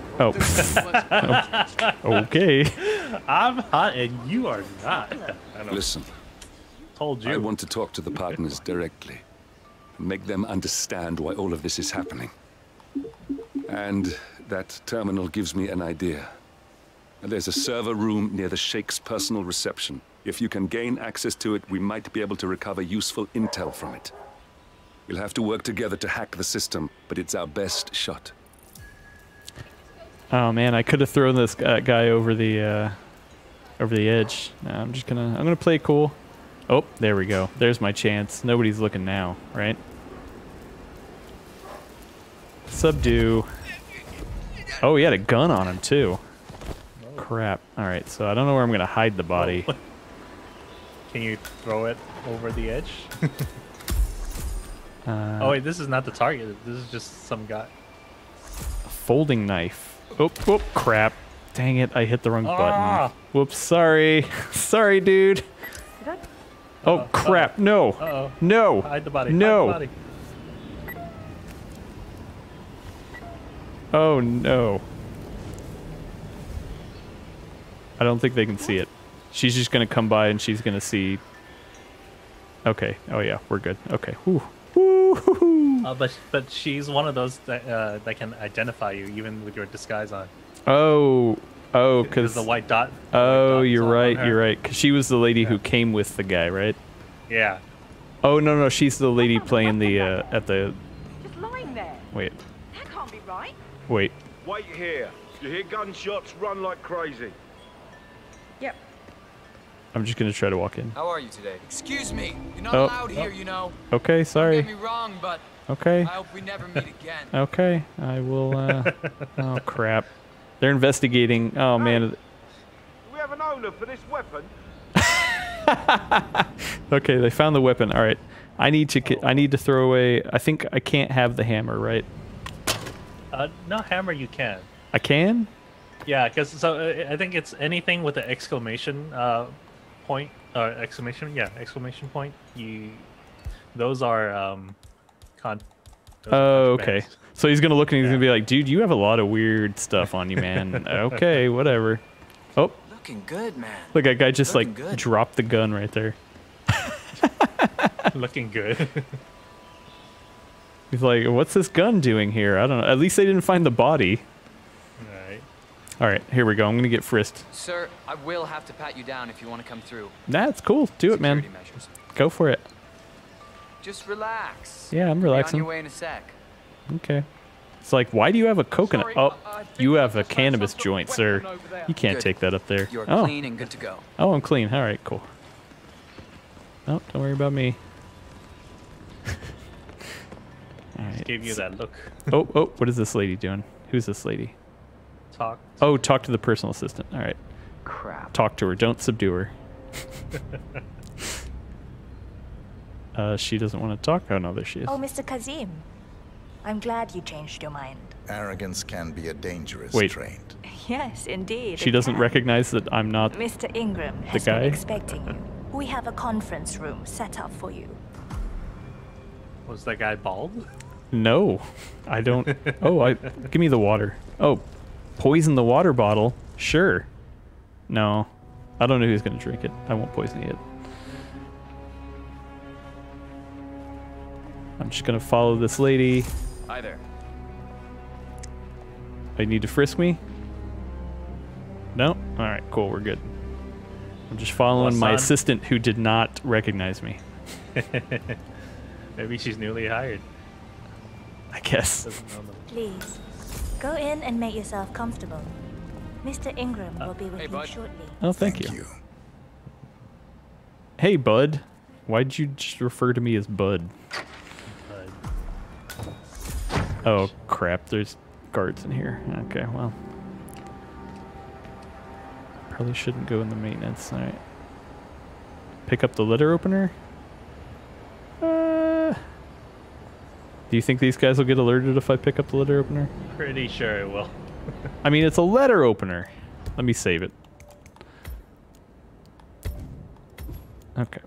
Oh. Okay.
I'm hot and you are not. I know.
Listen,
Told you.
I want to talk to the partners directly. Make them understand why all of this is happening. And that terminal gives me an idea. There's a server room near the Sheikh's personal reception. If you can gain access to it, we might be able to recover useful intel from it. We'll have to work together to hack the system, but it's our best shot.
Oh man, I could have thrown this uh, guy over the uh, over the edge. No, I'm just gonna I'm gonna play it cool. Oh, there we go. There's my chance. Nobody's looking now, right? Subdue. Oh, he had a gun on him too. Crap. All right, so I don't know where I'm gonna hide the body.
Can you throw it over the edge?
Uh,
Oh wait, this is not the target. This is just some guy.
a folding knife. Oh, oh, crap. Dang it, I hit the wrong
Ah.
button. Whoops, sorry. Sorry, dude. Oh,
Uh-oh,
crap. No.
Uh-oh.
No.
Hide the body.
No.
Hide the body.
Oh, no. I don't think they can see it. She's just going to come by and she's going to see... Okay. Oh, yeah. We're good. Okay. Whew. Woo-hoo-hoo.
Uh, but but she's one of those that uh, that can identify you even with your disguise on.
Oh. Oh,
There's
because...
the white dot. the
Oh,
white
you're
dots on
right.
her.
You're right. Because she was the lady who came with the guy, right?
Yeah.
Oh, no, no. She's the lady playing the... Uh, at the...
Just lying there.
Wait.
That can't be right.
Wait.
Wait here. If you hear gunshots, run like crazy.
Yep.
I'm just going to try to walk in.
How are you today? Excuse me. You're not
Oh.
allowed here, you know.
Okay, sorry.
Don't get me wrong, but
Okay.
I hope we never meet again.
Okay, I will, uh... oh, crap. They're investigating... Oh, man.
Do we have an owner for this weapon?
Okay, they found the weapon. All right. I need to ki- I need to throw away... I think I can't have the hammer, right?
Uh, no hammer, you can.
I can?
Yeah, because so uh, I think it's anything with an exclamation uh, point or exclamation, yeah, exclamation point. You, those are um, con. those are
Oh, okay.
contrabands.
So he's going to look and he's going to be like, dude, you have a lot of weird stuff on you, man. Okay, whatever. Oh,
Looking good, man.
look, that guy just,
Looking
like,
good.
dropped the gun right there.
Looking good.
He's like, what's this gun doing here? I don't know. At least they didn't find the body.
Alright.
All right, here we go. I'm going to get frisked.
Sir, I will have to pat you down if you want to come through.
Nah, it's cool. Do it, man.
Security measures.
Go for it.
Just relax.
Yeah, I'm
Be on
relaxing.
your way in a sec.
Okay. It's like, why do you have a coconut? Oh, you have a cannabis joint, sir. You can't
Good.
take that up there.
You're
Oh.
clean and good to go.
Oh, I'm clean. All right, cool. Oh, don't worry about me. All right.
Gave you that look.
Oh, oh, what is this lady doing? Who's this lady?
Talk.
Oh, talk to the personal assistant. All right.
Crap.
Talk to her. Don't subdue her. uh, she doesn't want to talk. Oh, no, there she is.
Oh, Mister Kazim. I'm glad you changed your mind.
Arrogance can be a dangerous
Wait.
trait.
Yes, indeed.
She
it
doesn't
can.
recognize that I'm not
Mister Ingram
the
has
guy.
been expecting you. We have a conference room set up for you.
Was that guy bald?
No, I don't. Oh, I give me the water. Oh, poison the water bottle. Sure. No, I don't know who's gonna drink it. I won't poison it. I'm just gonna follow this lady.
Hi there.
I need to frisk me. No. All right. Cool. We're good. I'm just following my
Wasan?
assistant who did not recognize me.
Maybe she's newly hired.
I guess.
Doesn't know them.
Please, go in and make yourself comfortable. Mister Ingram will be with
Hey,
you
bud.
shortly.
Oh, thank, you. Hey, bud. Why'd you just refer to me as bud? Oh, crap. There's guards in here. Okay, well. Probably shouldn't go in the maintenance. All right. Pick up the letter opener. Uh, do you think these guys will get alerted if I pick up the letter opener?
Pretty sure it will.
I mean, it's a letter opener. Let me save it. Okay.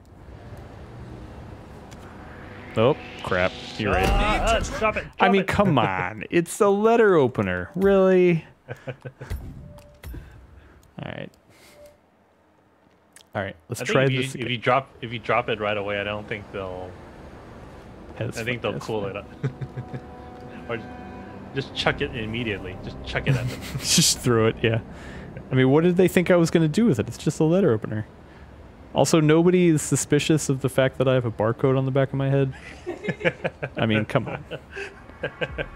Oh, crap. You're right.
Ah, ah, drop it,
I
drop
mean,
it.
come on. It's a letter opener. Really? All right. All right. Let's
I think
try
if you,
this
if
again.
you drop if you drop it right away, I don't think they'll.
That's
I think
fine,
they'll
that's
cool
fine.
it up. Or just chuck it immediately. Just chuck it at them.
Just throw it, yeah. I mean, what did they think I was going to do with it? It's just a letter opener. Also, nobody is suspicious of the fact that I have a barcode on the back of my head. I mean, come on. So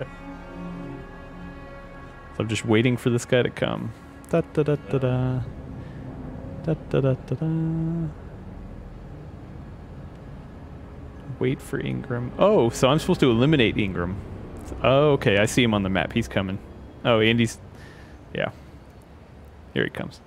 I'm just waiting for this guy to come. Da da da da da. Da da da da da. Wait for Ingram. Oh, so I'm supposed to eliminate Ingram. Oh, okay. I see him on the map. He's coming. Oh, Andy's. Yeah. Here he comes.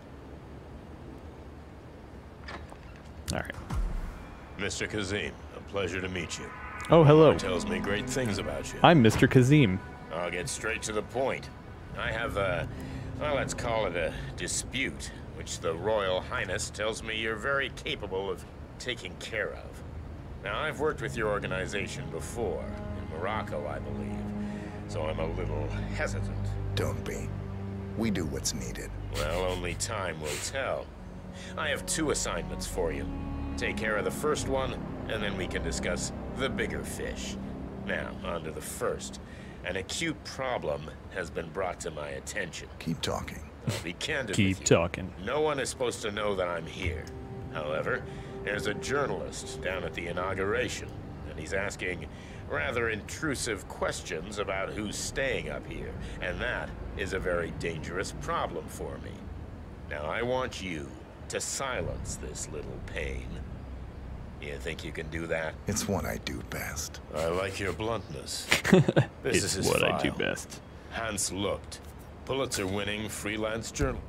All right.
Mister Kazim, a pleasure to meet you.
Oh, hello.
Lord tells me great things about you.
I'm Mister Kazim.
I'll get straight to the point. I have a, well, let's call it a dispute, which the Royal Highness tells me you're very capable of taking care of. Now, I've worked with your organization before, in Morocco, I believe, so I'm a little hesitant.
Don't be. We do what's needed.
Well, only time will tell. I have two assignments for you. Take care of the first one, and then we can discuss the bigger fish. Now, on to the first. An acute problem has been brought to my attention.
Keep talking.
I'll be candid
Keep
with you.
talking.
No one is supposed to know that I'm here. However, there's a journalist down at the inauguration, and he's asking rather intrusive questions about who's staying up here, and that is a very dangerous problem for me. Now, I want you to silence this little pain. You think you can do that?
It's what I do best.
I like your bluntness.
It's
This is his
what I do
file.
best.
Hans Lucht, Pulitzer-winning freelance journal.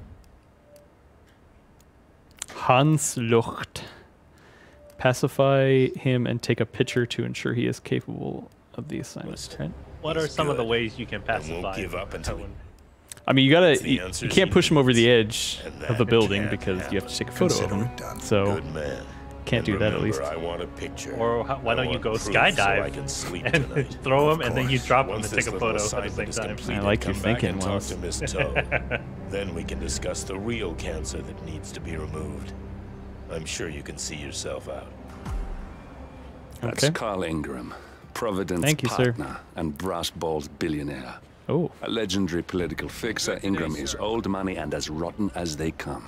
Hans Lucht. Pacify him and take a picture to ensure he is capable of the assignment. Right?
What are
He's
some of the
good,
ways you can
and
pacify?
won't give up until
I
he-
wouldn't-
I mean, you gotta.
the
You, you
answers
can't
he
push him over the
needs,
edge
and
of the
that
building
can't
because you have to take a photo of
Consider
him.
it done.
So
Good man.
can't
And
do that at
remember,
least.
I want a picture.
Or how, why
I
don't you
want
go
proof so
skydive
I can sleep
and
tonight.
throw him,
Of
and then you
course.
drop him
Once
and
this
take a
little
photo at the
assignment
same
is
time.
completed,
I like your
come back
thinking,
and talk
Wells.
to Miss Toe. Then we can discuss the real cancer that needs to be removed. I'm sure you can see yourself out.
That's
Okay.
Carl Ingram, Providence
Thank you, sir.
partner and brass balls billionaire.
Oh,
A legendary political fixer, Ingram is old money and as rotten as they come.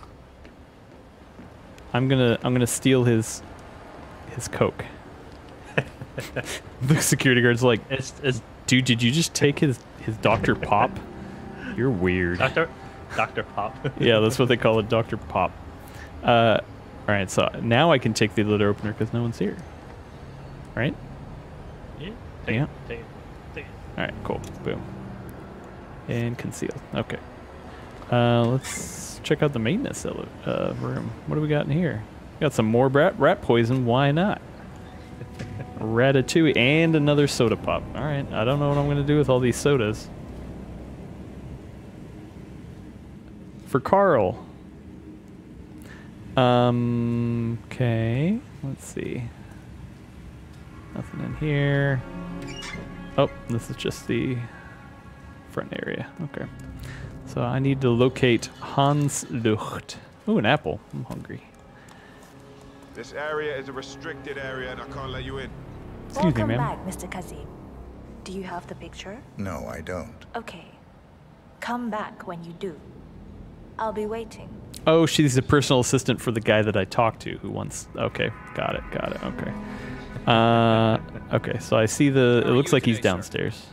I'm gonna. I'm gonna steal his. His coke. The security guard's like,
It's, it's
dude, did you just take his His Doctor Pop? You're weird.
Doctor Doctor Pop.
Yeah, that's what they call it, Doctor Pop. Uh, all right, so now I can take the letter opener because no one's here. Right?
Yeah. Take
Yeah.
it. Take it. Take it.
All right, cool. Boom. And concealed. Okay. Uh, let's check out the maintenance uh, room. What do we got in here? Got some more rat, rat poison. Why not? Ratatouille and another soda pop. All right. I don't know what I'm going to do with all these sodas. For Carl. Um. Okay. Let's see. Nothing in here. Oh, this is just the front area. Okay. So I need to locate Hans Lucht. Ooh, an apple. I'm hungry.
This area is a restricted area and I can't let you in.
Excuse
Welcome
me, ma'am.
back, Mister Kazim. Do you have the picture?
No, I don't.
Okay. Come back when you do. I'll be waiting.
Oh, she's a personal assistant for the guy that I talked to who wants... Okay, got it, got it, okay. Uh, okay, so I see the... It looks like he's downstairs.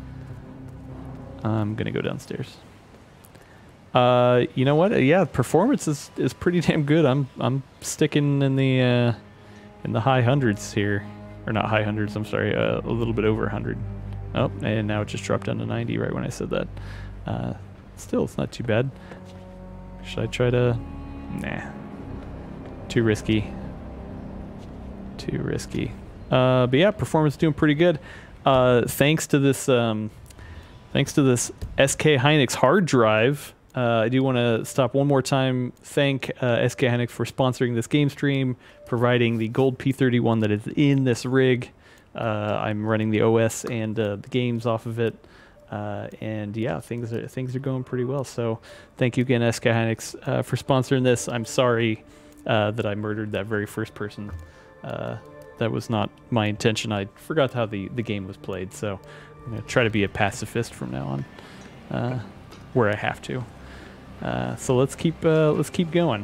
I'm gonna go downstairs. Uh, you know what? Yeah, performance is, is pretty damn good. I'm I'm sticking in the uh, in the high hundreds here, or not high hundreds. I'm sorry, uh, a little bit over one hundred. Oh, and now it just dropped down to ninety right when I said that. Uh, still, it's not too bad. Should I try to? Nah. Too risky. Too risky. Uh, but yeah, performance doing pretty good. Uh, thanks to this. Um, thanks to this S K Hynix hard drive. Uh, I do want to stop one more time, thank uh, S K Hynix for sponsoring this game stream, providing the gold P thirty-one that is in this rig. Uh, I'm running the O S and uh, the games off of it, uh, and yeah, things are things are going pretty well. So, thank you again, S K Hynix, uh, for sponsoring this. I'm sorry uh, that I murdered that very first person. Uh, that was not my intention. I forgot how the the game was played, so I'm gonna try to be a pacifist from now on, uh, where I have to. Uh, so let's keep uh, let's keep going.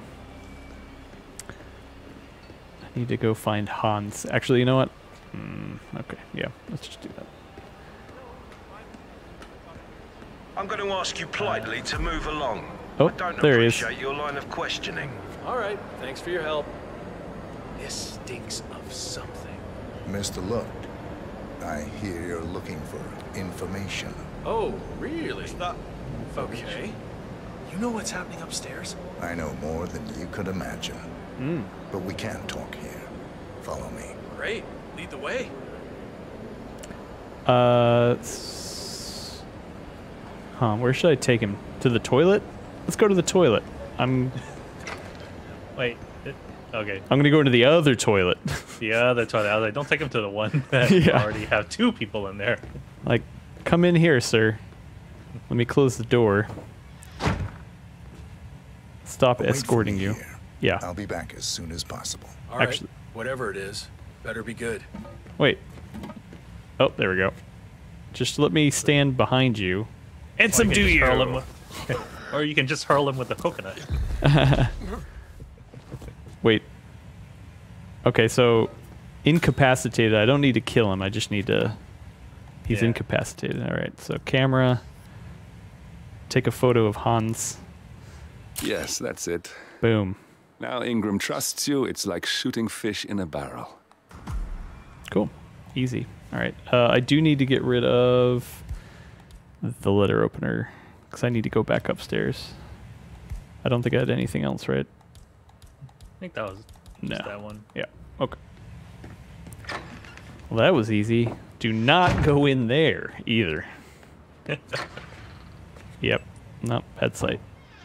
I need to go find Hans. Actually, you know what? Mm, okay, yeah, let's just do that.
I'm going to ask you politely to move along.
Oh,
I don't
there he is.
appreciate your line of questioning.
All right, thanks for your help. This stinks of something.
Mister Lucht, I hear you're looking for information.
Oh, really? Okay. You know what's happening upstairs?
I know more than you could imagine.
Mm.
But we can't talk here. Follow me.
Great. Lead the way.
Uh, s- huh? Where should I take him? To the toilet? Let's go to the toilet. I'm.
Wait. It, okay.
I'm gonna go into the other toilet.
The other toilet. I was like, don't take him to the one that
Yeah.
already have two people in there.
Like, come in here, sir. Let me close the door. Stop
Wait for
escorting
me
you.
here.
Yeah.
I'll be back as soon as possible.
All right.
Actually-
Whatever it is, better be good.
Wait. Oh, there we go. Just let me stand behind you.
And
some
you
do
can just
you.
hurl him with, or you can just hurl him with a coconut.
Wait. Okay, so incapacitated. I don't need to kill him. I just need to. He's
Yeah.
incapacitated. All right. So camera. Take a photo of Hans.
Yes, that's it.
Boom.
Now Ingram trusts you. It's like shooting fish in a barrel.
Cool. Easy. All right. Uh, I do need to get rid of the letter opener because I need to go back upstairs. I don't think I had anything else, right?
I think that was just
No.
that one.
Yeah. Okay. Well, that was easy. Do not go in there either. Yep. No, bad sight.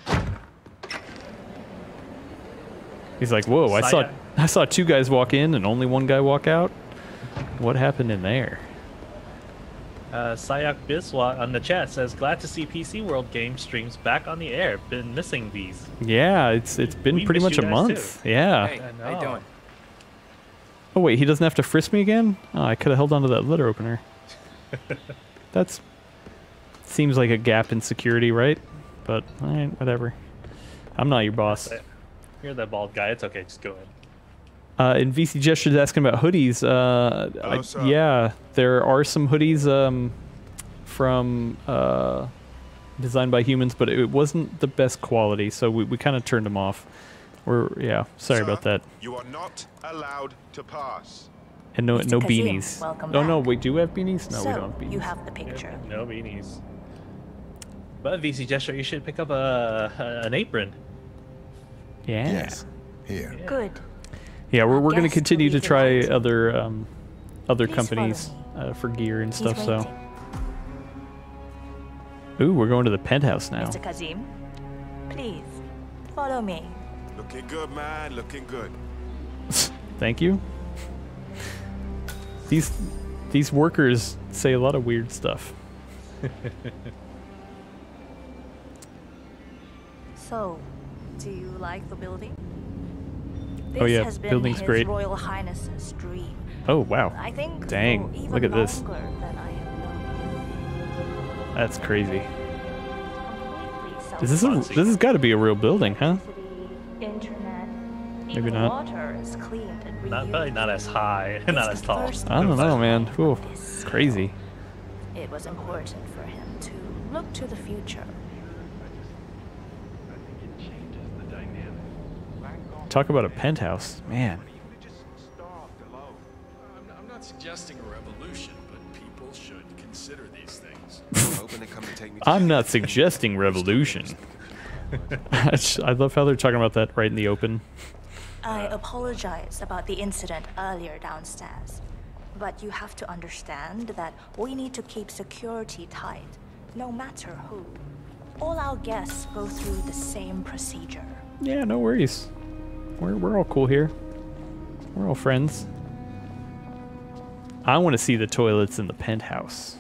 He's like, whoa, I saw
Saya.
I saw two guys walk in and only one guy walk out. What happened in there?
Uh, Sayak Biswa on the chat says, glad to see P C World game streams back on the air. Been missing these.
Yeah, it's it's been
We
pretty
miss
much a
you guys
month.
too.
Yeah.
Hey,
I
how you
know.
doing?
Oh wait, he doesn't have to frisk me again? Oh, I could have held on to that letter opener. That's seems like a gap in security, right? But all right, whatever. I'm not your boss.
You're that bald guy. It's okay. Just go in.
Uh, and V C Gesture's asking about hoodies. Uh,
Hello,
I-
sir.
yeah, there are some hoodies um, from uh, designed by humans, but it wasn't the best quality, so we, we kind of turned them off. We're yeah, sorry
Sir,
about that.
You are not allowed to pass.
And no
Mister
no
Kazim,
beanies.
welcome
Oh no,
back.
we do have beanies. No,
so,
we don't have beanies.
you have the picture.
No beanies. But V C Gesture, you should pick up a, a an apron.
Yeah.
Yes. Here.
Good.
Yeah, we're we're gonna
Guest
continue
will
to
be
try
delighted.
other um, other
Please
companies
follow
uh, for gear and
He's
stuff. So.
waiting.
Ooh, we're going to the penthouse now.
Mister Kazim, please follow me.
Looking good, man. Looking good.
Thank you. These these workers say a lot of weird stuff.
So, do you like the building?
Oh,
This
yeah,
has been
building's
His
great.
Royal Highness's dream.
Oh wow.
I think
Dang,
for even
look at this.
longer than I have known
That's crazy.
you.
Is this a, this has got to be a real building, huh?
Internet.
Maybe
Even
not.
water is cleaned and reused.
Not probably not as high, not as tall.
I don't know, man. Ooh, crazy.
It was important for him to look to the future.
Talk about a penthouse, man.
I'm, I'm not suggesting a revolution, but people should consider these things. Hoping to come and take me to
I'm not suggesting revolution. I just- I love how they're talking about that right in the open.
I apologize about the incident earlier downstairs, but you have to understand that we need to keep security tight, no matter who. All our guests go through the same procedure.
Yeah, no worries. We're we're all cool here. We're all friends. I want to see the toilets in the penthouse.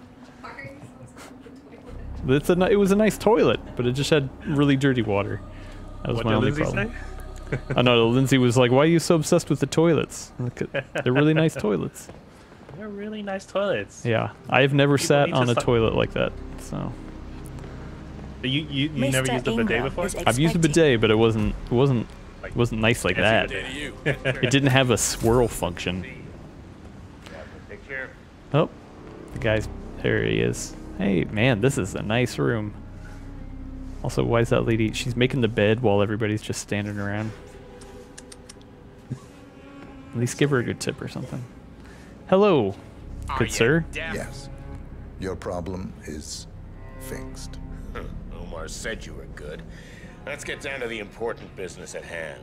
It's a ni- it was a nice toilet, but it just had really dirty water. That was
What
my
did
only
Lindsay
problem.
say?
I know Lindsay was like, "Why are you so obsessed with the toilets? Look at, they're really nice toilets."
They're really nice toilets.
Yeah, I've never
People
sat
need to
on a
stop-
toilet like that. So
But you you, you
Mister
never used a bidet
Ingram
before?
is
I've used a bidet, but it wasn't it wasn't it wasn't nice like that.
Fancy bidet to you.
It didn't have a swirl function.
Picture.
Oh, the guy's there. He is. Hey, man, this is a nice room. Also, why is that lady? She's making the bed while everybody's just standing around. At least give her a good tip or something. Hello, good sir.
Yes. Your problem is fixed.
Omar said you were good. Let's get down to the important business at hand.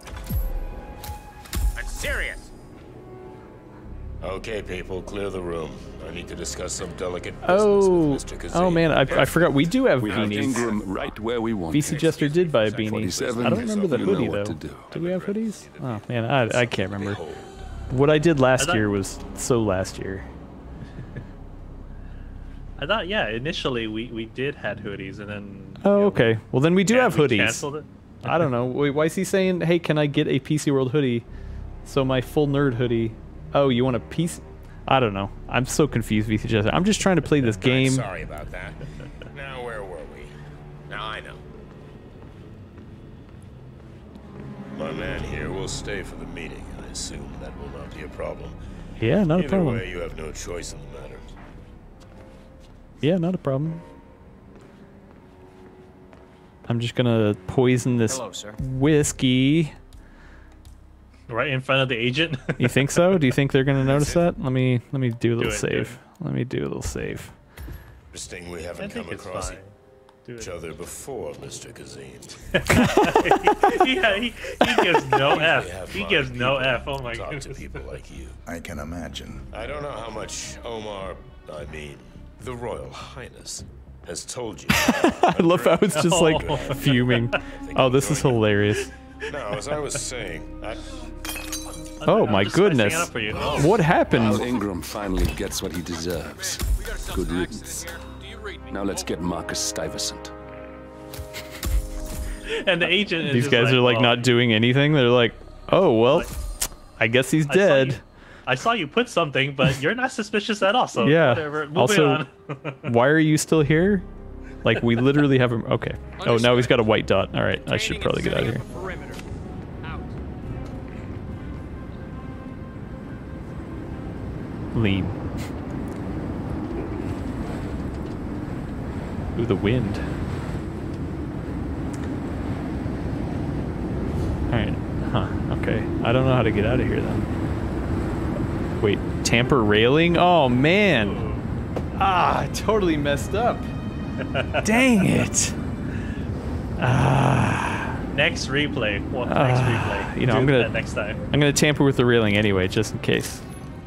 I'm serious. Okay, people, clear the room. I need to discuss some delicate business
Oh,
with Mister Kazim.
oh man, I, I forgot we do have
We have
beanies.
Ingram right where we want
V C
him.
Jester did buy a beanie.
forty-seven,
I don't remember the
you know
hoodie
what
though.
to do.
Did we have hoodies? Oh man, I I can't remember. What I did last
I thought-
year was so last year.
I thought, yeah, initially we, we did had hoodies, and then
Oh, okay. Well, then we do
yeah,
have
we
hoodies.
canceled it.
I don't know. Wait, why is he saying, "Hey, can I get a P C World hoodie?" So my full nerd hoodie. Oh, you want a piece? I don't know. I'm so confused, V C Jester. I'm just trying to play this
I'm
game.
sorry about that. Now, where were we? Now I know. My man here will stay for the meeting. I assume that will not be a problem.
Yeah, not a
Either
problem.
way, you have no choice in the matter.
Yeah, not a problem. I'm just gonna poison this
Hello, sir.
whiskey.
Right in front of the agent.
You think so? Do you think they're gonna notice that? Let me let me do a little
it, do
save. Let me do a little save.
Interesting, we
I
haven't
think
come
it's
across
fine. Do
each
it.
other before, Mister Kazim.
yeah, he, he gives no
Usually
F.
have
He
my
gives no
people
F. Oh my
talk
goodness.
to people like you.
I can imagine.
I don't know how much Omar, I mean, the Royal Highness, has told you.
I love how it's just like
Oh.
fuming. Oh, this is hilarious.
No, as I was saying, I...
Oh
I'm
my
just spicing it
goodness.
up for you. Oh.
What
Now
happened?
Ingram finally gets what he deserves. Good riddance. Now let's get Marcus Stuyvesant.
And the agent is
These
just
guys are like
well,
not doing anything. They're like, "Oh, well, I guess he's
I saw
dead."
you- I saw you put something, but you're not suspicious at all. So
Yeah.
whatever. Moving
Also,
on.
why are you still here? Like, we literally have him. Okay. Oh, now he's got a white dot. All right, I should probably get out of here.
Perimeter. Out.
Lean. Ooh, the wind. Alright. Huh. Okay. I don't know how to get out of here then. Wait. Tamper railing? Oh, man. Ah, I totally messed up. Dang it. Ah.
Next replay. Well,
Ah,
next replay.
you know,
Do
I'm gonna-
that next time.
I'm gonna tamper with the railing anyway, just in case.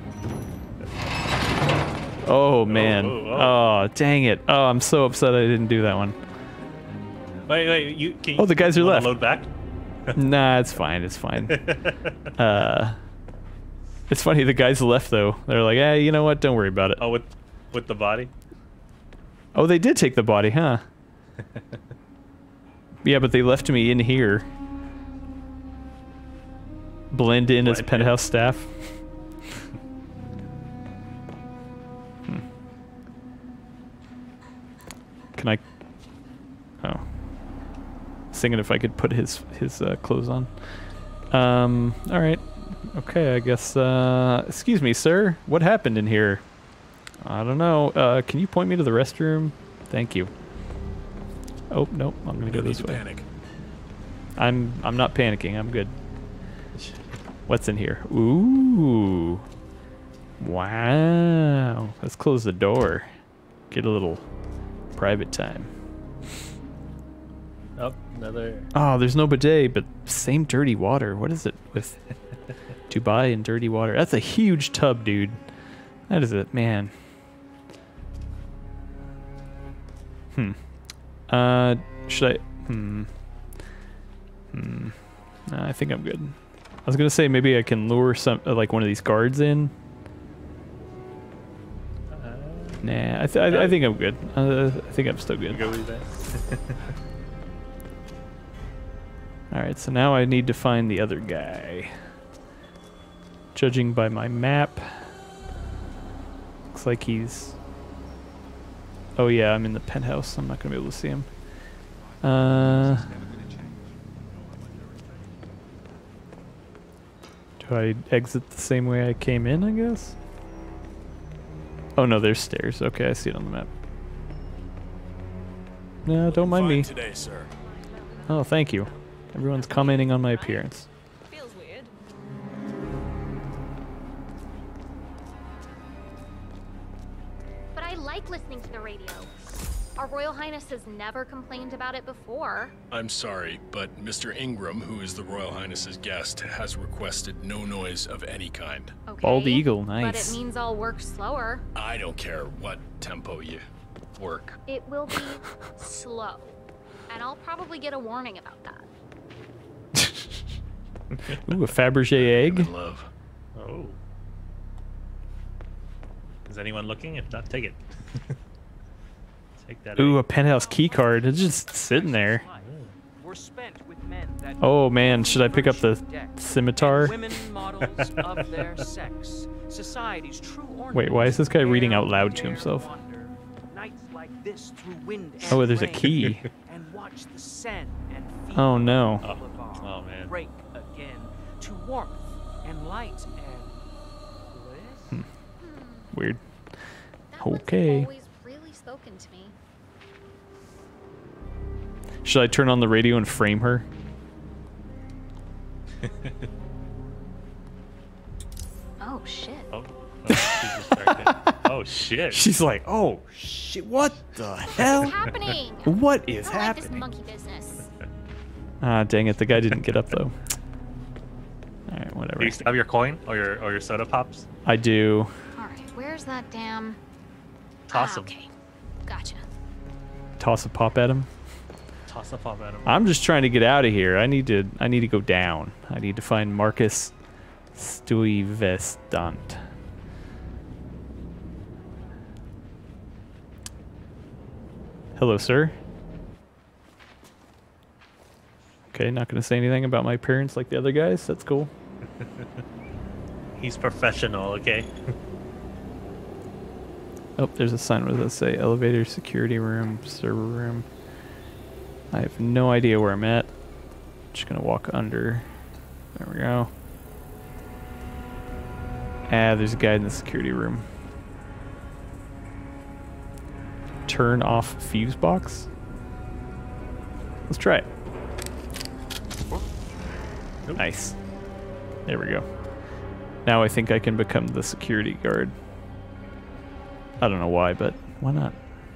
Oh, man.
oh,
Oh, dang it. Oh, I'm so upset I didn't do that one.
Wait, wait. You can.
Oh, the guys are
you wanna
left.
Load back.
Nah, it's fine. It's fine. uh, it's funny. The guys left though. They're like, "Hey, you know what? Don't worry about it."
Oh, with with the body.
Oh, they did take the body, huh? Yeah, but they left me in here. Blend in as penthouse staff. Hmm. Can I? Oh. Thinking if I could put his his uh, clothes on. Um. All right. Okay. I guess. Uh. Excuse me, sir. What happened in here? I don't know. Uh. Can you point me to the restroom? Thank you. Oh nope. I'm gonna go
No need
this
to
way.
panic.
I'm. I'm not panicking. I'm good. What's in here? Ooh. Wow. Let's close the door. Get a little private time.
Oh, another.
Oh, there's no bidet, but same dirty water. What is it with Dubai and dirty water? That's a huge tub, dude. That is it, man. Hmm. Uh, should I? Hmm. Hmm. Nah, I think I'm good. I was gonna say maybe I can lure some, uh, like one of these guards in. Nah, I, th I, I think I'm good. Uh, I think I'm still good.
Go with that.
Alright, so now I need to find the other guy. Judging by my map, looks like he's... Oh yeah, I'm in the penthouse. I'm not going to be able to see him. Uh, do I exit the same way I came in, I guess? Oh no, there's stairs. Okay, I see it on the map. No, don't mind me.
Today, sir.
Oh, thank you. Everyone's commenting on my appearance.
Feels weird.
But I like listening to the radio. Our Royal Highness has never complained about it before.
I'm sorry, but Mister Ingram, who is the Royal Highness's guest, has requested no noise of any kind.
Okay.
Bald eagle,
But it
nice.
means I'll work slower.
I don't care what tempo you work.
It will be slow. And I'll probably get a warning about that.
Ooh, a Fabergé egg.
Love.
Oh. Is anyone looking? If not, take it. Take that.
Ooh,
egg.
a penthouse key card. It's just sitting there.
Were spent with men that
Oh man, should I pick up the scimitar?
women models of their sex. Society's true ornament.
Wait, why is this guy reading out loud to himself?
Nights like this through wind and
Oh, there's a
rain,
key.
And watch the Seine and feel
Oh no.
the boulevard
Oh, man.
break again to warmth and light and bliss.
Weird.
That one's
Okay.
always really spoken to me.
Should I turn on the radio and frame her?
Oh shit.
Oh, oh, she's distracted. Oh shit.
She's like, oh shit, what the hell?
What's happening?
What is
I don't like this
happening?
monkey business.
Ah, dang it, the guy didn't get up though. Alright, whatever.
Do you still have your coin or your or your soda pops?
I do.
Alright, where's that damn...
Toss
ah,
them.
okay. Gotcha.
Toss a pop at him.
Toss a pop at him.
I'm just trying to get out of here. I need to I need to go down. I need to find Marcus Stuyvesant. Hello, sir. Okay, not gonna say anything about my appearance like the other guys. That's cool.
He's professional, okay?
Oh, there's a sign. What does that say? Elevator, security room, server room. I have no idea where I'm at. Just gonna walk under. There we go. Ah, there's a guy in the security room. turn off fuse box? Let's try it.
Nope.
Nice. There we go. Now I think I can become the security guard. I don't know why, but why not?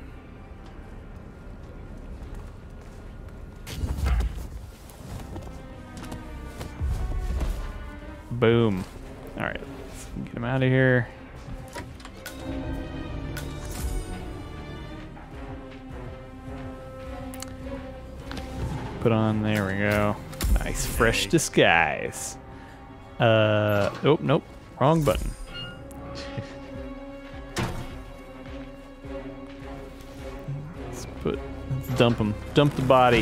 Boom. All right, let's get him out of here. Put on, there we go. Nice, fresh disguise. Uh, oh, nope, wrong button. Let's put, let's dump him, dump the body.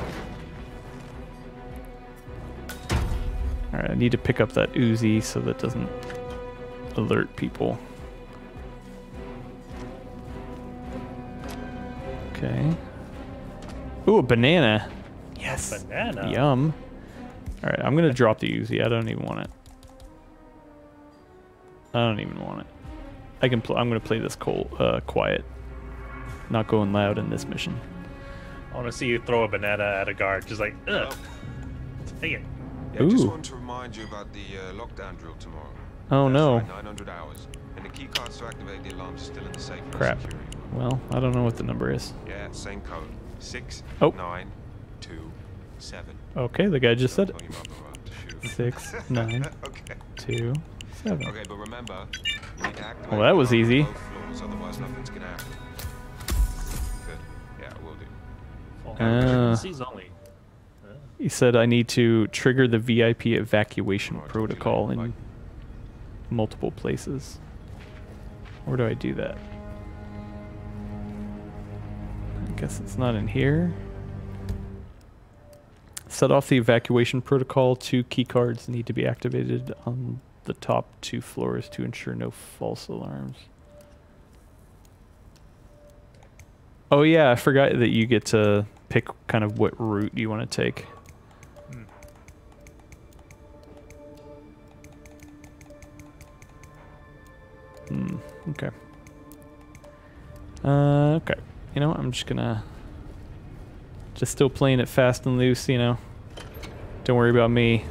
All right, I need to pick up that Uzi so that doesn't alert people. Okay. Ooh, a banana. Yes.
Banana.
Yum. All right, I'm gonna drop the Uzi. I don't even want it. I don't even want it. I can. Pl I'm gonna play this cold, uh, quiet, not going loud in this mission.
I want to see you throw a banana at a guard, just like, ugh. Take it.
Yeah, just
Ooh.
want to remind you about the uh, lockdown drill tomorrow.
Oh
That's
no.
right, nine hundred hours, and the key cards to activate the alarms are still in the safe. for
Crap.
security.
Well, I don't know what the number is.
Yeah, same code. Six
Oh.
nine two seven.
Okay, the guy just said it.
Tell your mother up to shoot.
Six, nine,
Okay.
two, seven.
Okay, but remember, we need to activate
Well, that was
the alarm
easy.
on both floors, otherwise nothing's gonna happen. Good. Yeah, we'll do.
Uh,
Seas only.
He said I need to trigger the V I P evacuation protocol in multiple places. Where do I do that? I guess it's not in here. Set off the evacuation protocol. Two key cards need to be activated on the top two floors to ensure no false alarms. Oh yeah, I forgot that you get to pick kind of what route you want to take. Hmm, okay. Uh, okay. You know what? I'm just gonna... Just still playing it fast and loose, you know. Don't worry about me.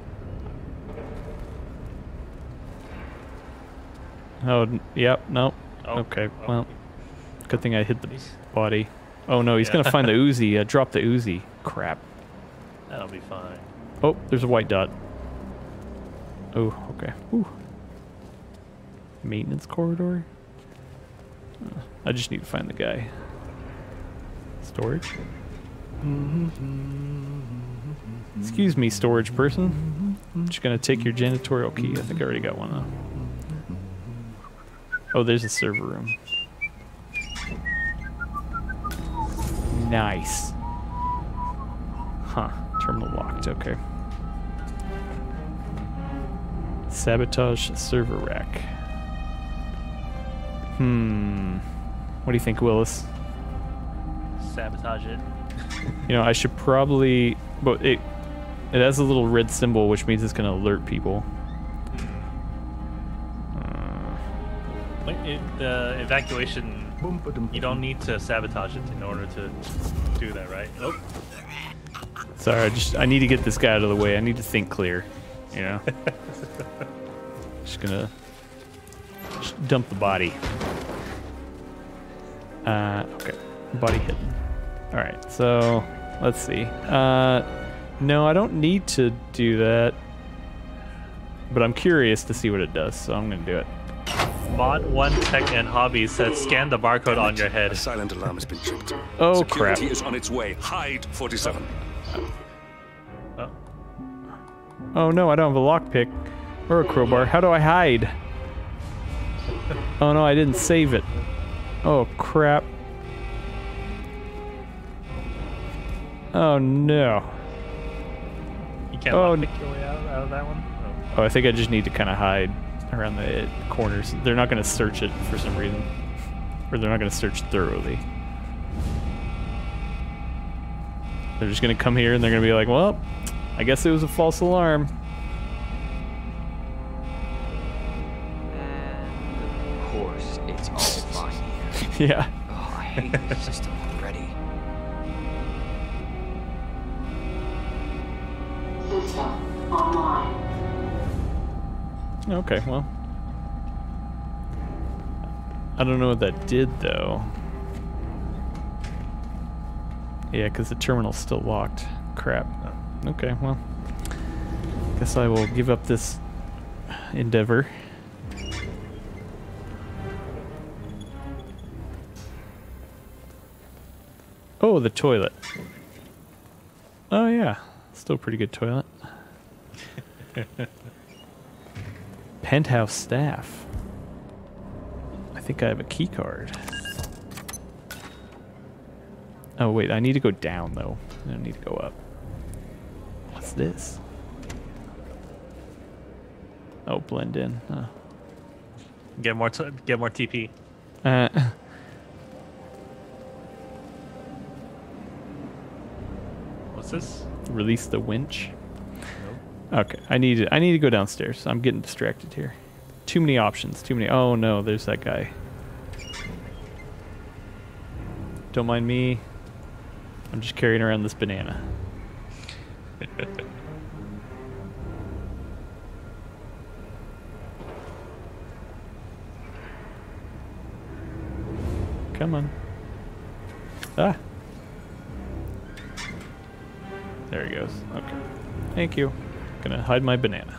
Oh, n- yep, nope.
Oh,
Okay,
oh.
well. Good thing I hit the body. Oh no, he's
Yeah.
gonna find the Uzi. Uh, drop the Uzi. Crap.
That'll be fine.
Oh, there's a white dot. Oh, okay. Ooh. Maintenance corridor? Uh, I just need to find the guy. Storage? Excuse me, storage person. I'm just gonna take your janitorial key. I think I already got one though. Oh, there's a server room. Nice. Huh. Terminal locked. Okay. Sabotage server rack. Hmm. What do you think, Willis?
Sabotage it.
You know, I should probably... But it, it has a little red symbol, which means it's going to alert people.
Like it, the evacuation, you don't need to sabotage it in order to do that, right? Oh.
Sorry, I just I need to get this guy out of the way. I need to think clear, you know. Just gonna just dump the body. Uh, okay, body hidden. All right, so let's see. Uh, no, I don't need to do that, but I'm curious to see what it does, so I'm gonna do it.
Mod one Tech and Hobbies says scan the barcode on your head.
A silent alarm has been tripped.
Oh
Security
crap!
is on its way. Hide, forty-seven.
Oh.
Oh no, I don't have a lockpick or a crowbar. How do I hide? Oh no, I didn't save it. Oh crap. Oh no.
You can't
Oh,
lockpick your way out, out of that one?
Oh, I think I just need to kind of hide around the corners. They're not going to search it for some reason. Or they're not going to search thoroughly. They're just going to come here and they're going to be like, well, I guess it was a false alarm.
Of course, it's all fine here.
Yeah.
Oh, I
hate the system already.
System online.
Okay, well. I don't know what that did, though. Yeah, because the terminal's still locked. Crap. Okay, well. Guess I will give up this endeavor. Oh, the toilet. Oh, yeah. Still pretty good toilet. Penthouse staff. I think I have a key card. Oh, wait. I need to go down, though. I don't need to go up. What's this? Oh, blend in. Huh.
Get more, t get more T P.
Uh...
What's this?
Release the winch. Nope. Okay, I need to, I need to go downstairs. I'm getting distracted here. Too many options. Too many. Oh no, there's that guy. Don't mind me. I'm just carrying around this banana. Come on. Ah. There he goes. Okay. Thank you. Gonna hide my banana.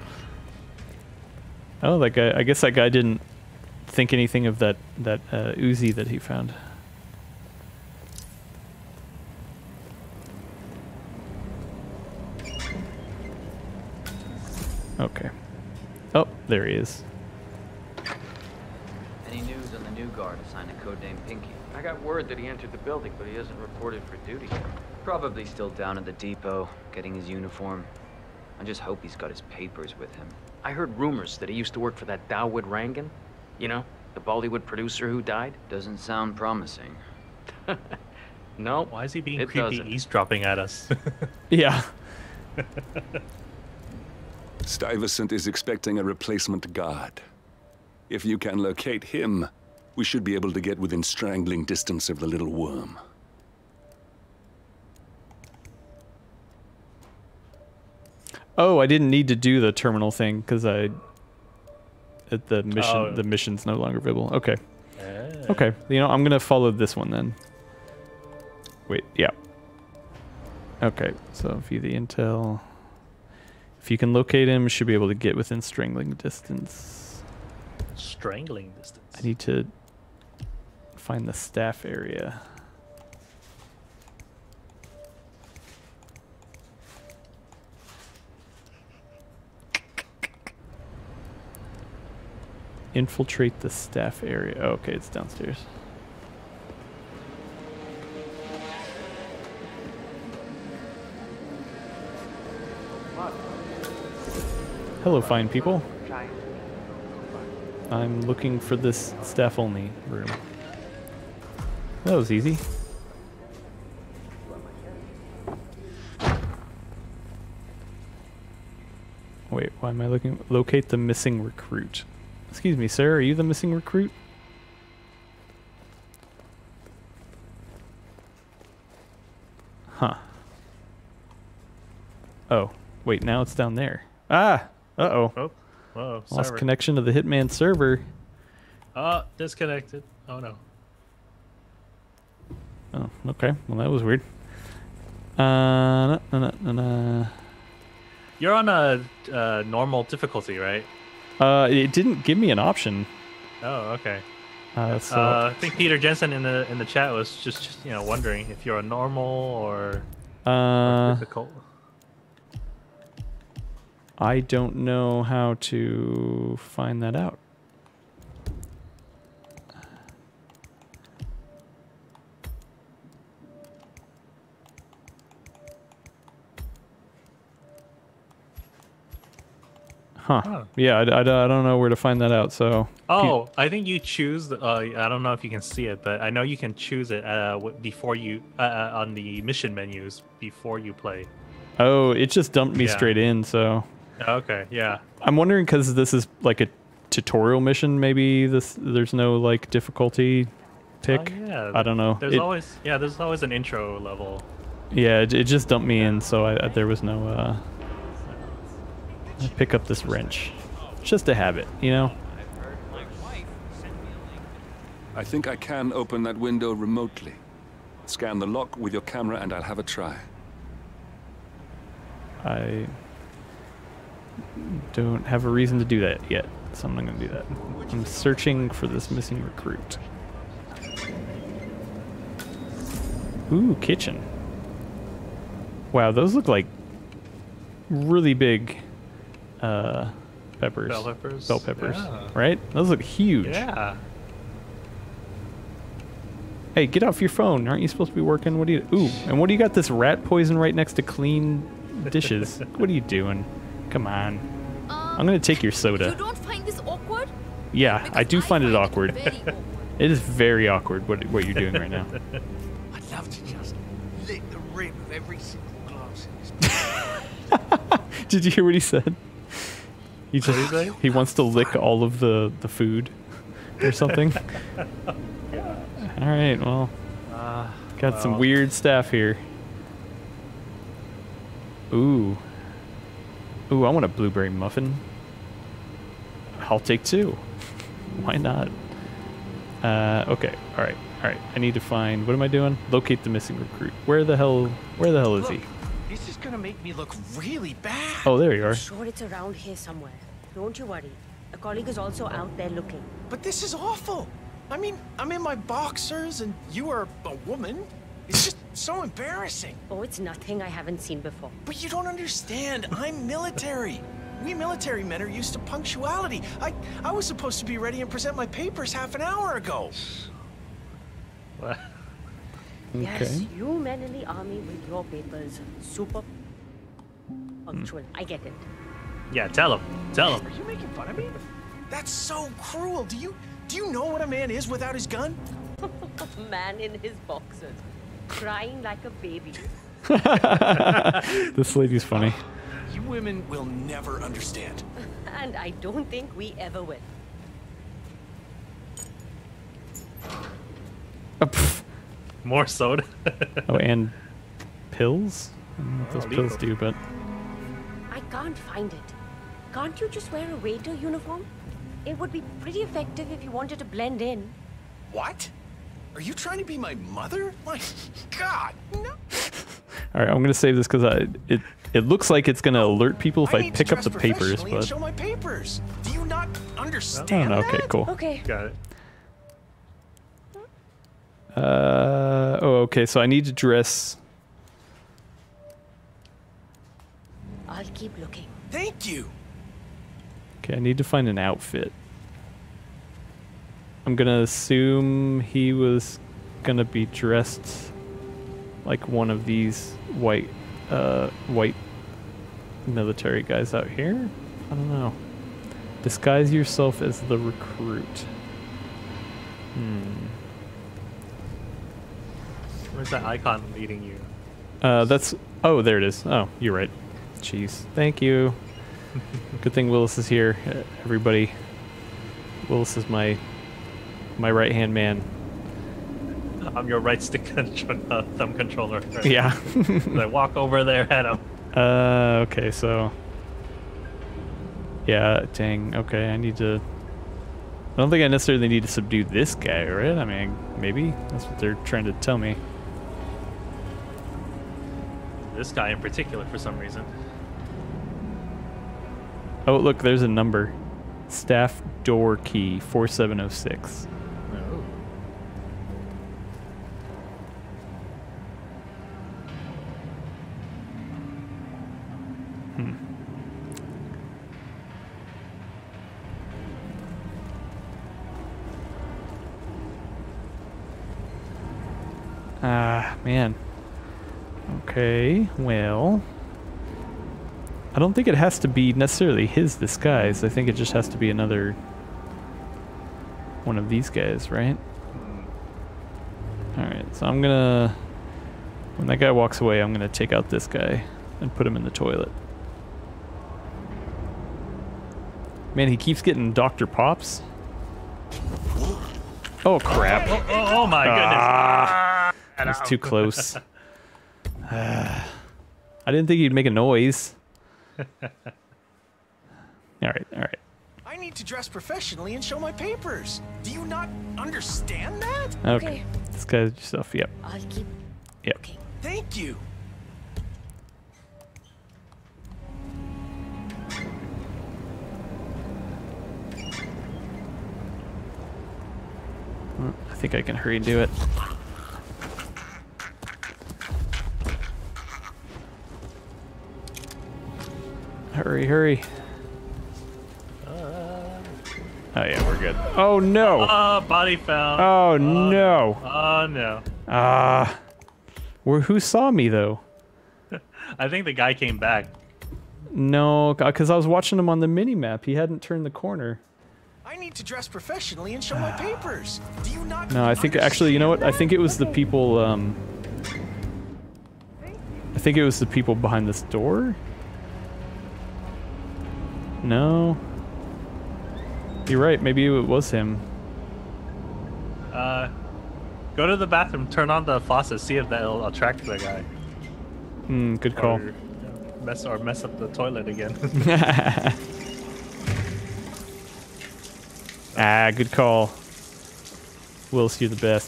Oh, that guy. I guess that guy didn't think anything of that that uh, Uzi that he found. Okay. Oh, there he is.
Any news on the new guard assigned to codename Pinky?
I got word that he entered the building, but he hasn't reported for duty yet.
Probably still down at the depot, getting his uniform. I just hope he's got his papers with him.
I heard rumors that he used to work for that Dawood Rangan. You know, the Bollywood producer who died.
Doesn't sound promising.
No.
Why is he being
it
creepy
doesn't.
eavesdropping at us?
Yeah.
Stuyvesant is expecting a replacement guard. If you can locate him, we should be able to get within strangling distance of the little worm.
Oh, I didn't need to do the terminal thing because I at the mission
Oh.
the mission's no longer visible. Okay.
Eh.
Okay. You know, I'm gonna follow this one then. Wait, yeah. Okay, so view the intel. If you can locate him, should be able to get within strangling distance.
Strangling distance.
I need to find the staff area. Infiltrate the staff area. Oh, okay, it's downstairs. Hello, fine people. I'm looking for this staff only room. That was easy. Wait, why am I looking? Locate the missing recruit. Excuse me, sir, are you the missing recruit? Huh. Oh, wait, now it's down there. Ah! Uh-oh.
Oh, whoa,
Lost
server.
connection to the Hitman server.
Oh, disconnected. Oh no.
Oh, okay. Well, that was weird. Uh, na, na, na, na, na.
You're on a uh, normal difficulty, right?
Uh, it didn't give me an option.
Oh, okay.
Uh, so
Uh, I think Peter Jensen in the in the chat was just, just you know wondering if you're a normal or,
uh,
or difficult.
I don't know how to find that out. Huh.
Huh.
Yeah, I, I, I don't know where to find that out, so...
Oh, I think you choose. The, uh, I don't know if you can see it, but I know you can choose it uh, w- before you uh, uh, on the mission menus before you play.
Oh, it just dumped me
Yeah.
straight in, so...
Okay, yeah.
I'm wondering because this is like a tutorial mission, maybe this there's no like difficulty. pick.
Oh, yeah.
I don't know.
There's
It-
always yeah. There's always an intro level.
Yeah, it, it just dumped me in, so I, I, there was no. Uh, I pick up this wrench, just to have it, you know.
I think I can open that window remotely. Scan the lock with your camera and I'll have a try.
I don't have a reason to do that yet, so I'm not going to do that. I'm searching for this missing recruit. Ooh, kitchen. Wow, those look like really big uh, peppers.
Bell peppers?
Bell peppers,
Yeah.
right? Those look huge.
Yeah.
Hey, get off your phone. Aren't you supposed to be working? What do you... Ooh, and what do you got this rat poison right next to clean dishes? What are you doing? Come on. I'm going to take your soda.
You don't find this awkward?
Yeah, I do find it awkward.
very awkward.
It is very awkward what, what you're doing right now.
I'd love to just lick the rim of every single glass in this.
Did you hear what he said? He just he wants to lick all of the, the food or something. All right, well,
Uh,
got some
well.
weird stuff here. Ooh. Ooh, I want a blueberry muffin. I'll take two. Why not? Uh, okay, all right, all right. I need to find, what am I doing? Locate the missing recruit. Where the hell, where the hell is he?
This is gonna make me look really bad.
Oh, there you are.
I'm sure it's around here somewhere. Don't you worry. A colleague is also out there looking.
But this is awful. I mean, I'm in my boxers and you are a woman. It's just so embarrassing.
Oh, it's nothing I haven't seen before.
But you don't understand. I'm military. We military men are used to punctuality. I I was supposed to be ready and present my papers half an hour ago.
What?
Yes, you men in the army with your papers. Super punctual. I get it.
Yeah, tell him. Tell him.
Are you making fun of me? That's so cruel. Do you do you know what a man is without his gun?
Man in his boxers, crying like a baby.
This lady's funny.
You women will never understand.
And I don't think we ever will.
Oh, pff.
More soda.
Oh, and pills? I don't know what those
Oh,
pills
legal.
do, but
I can't find it. Can't you just wear a waiter uniform? It would be pretty effective if you wanted to blend in.
What? Are you trying to be my mother? My God, no.
all right, I'm gonna save this because I it it looks like it's gonna alert people if I,
need to
pick up
dress
the papers,
professionally and
but
show my papers. Do you not understand?
I don't know. Okay,
that?
cool.
Okay.
Got it.
Uh oh, okay. So I need to dress.
I'll keep looking.
Thank you.
Okay, I need to find an outfit. I'm gonna assume he was gonna be dressed like one of these white, uh, white military guys out here. I don't know. Disguise yourself as the recruit. Hmm.
Where's that icon leading you?
Uh, that's. Oh, there it is. Oh, you're right. Jeez. Thank you. Good thing Willis is here. Uh, everybody. Willis is my my right hand man.
I'm your right stick control, uh, thumb controller. Right?
Yeah.
I walk over there at him.
Uh, okay, so. Yeah, dang. Okay, I need to. I don't think I necessarily need to subdue this guy, right? I mean, maybe that's what they're trying to tell me.
This guy in particular, for some reason.
Oh, look, there's a number. Staff door key four seven oh six.
Oh.
Hmm. Ah, man. Okay, well. I don't think it has to be necessarily his disguise. I think it just has to be another one of these guys, right? Alright, so I'm gonna... When that guy walks away, I'm gonna take out this guy and put him in the toilet. Man, he keeps getting Doctor Pops. Oh crap!
Oh, oh, oh my
Ah,
goodness!
that was too close. I didn't think you'd make a noise. All right, all right.
I need to dress professionally and show my papers. Do you not understand that?
Okay. Disguise yourself. Yep.
I'll keep.
Yep.
Okay.
Thank you.
I think I can hurry and do it. Hurry, hurry. Oh yeah, we're good. Oh no!
Oh, body found.
Oh, no!
Oh no!
Ah, where? Who saw me though?
I think the guy came back.
No, because I was watching him on the mini map. He hadn't turned the corner.
I need to dress professionally and show my papers. Do you not?
No, I think actually, you know what? I think it was the people. Um, I think it was the people behind this door. No. You're right. Maybe it was him.
Uh, go to the bathroom, turn on the faucet, see if that'll attract the guy.
Hmm. Good call.
Or mess or mess up the toilet again.
Ah, good call. Willis, you're the best.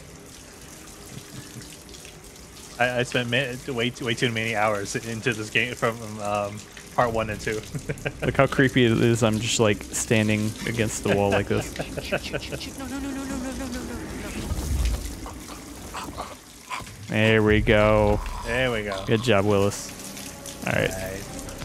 I, I spent ma- way too, way too many hours into this game from um, part one and two.
Look how creepy it is. I'm just like standing against the wall like this.
No, no, no, no, no, no, no, no, no.
There we go.
There we go.
Good job, Willis. All right.
Nice.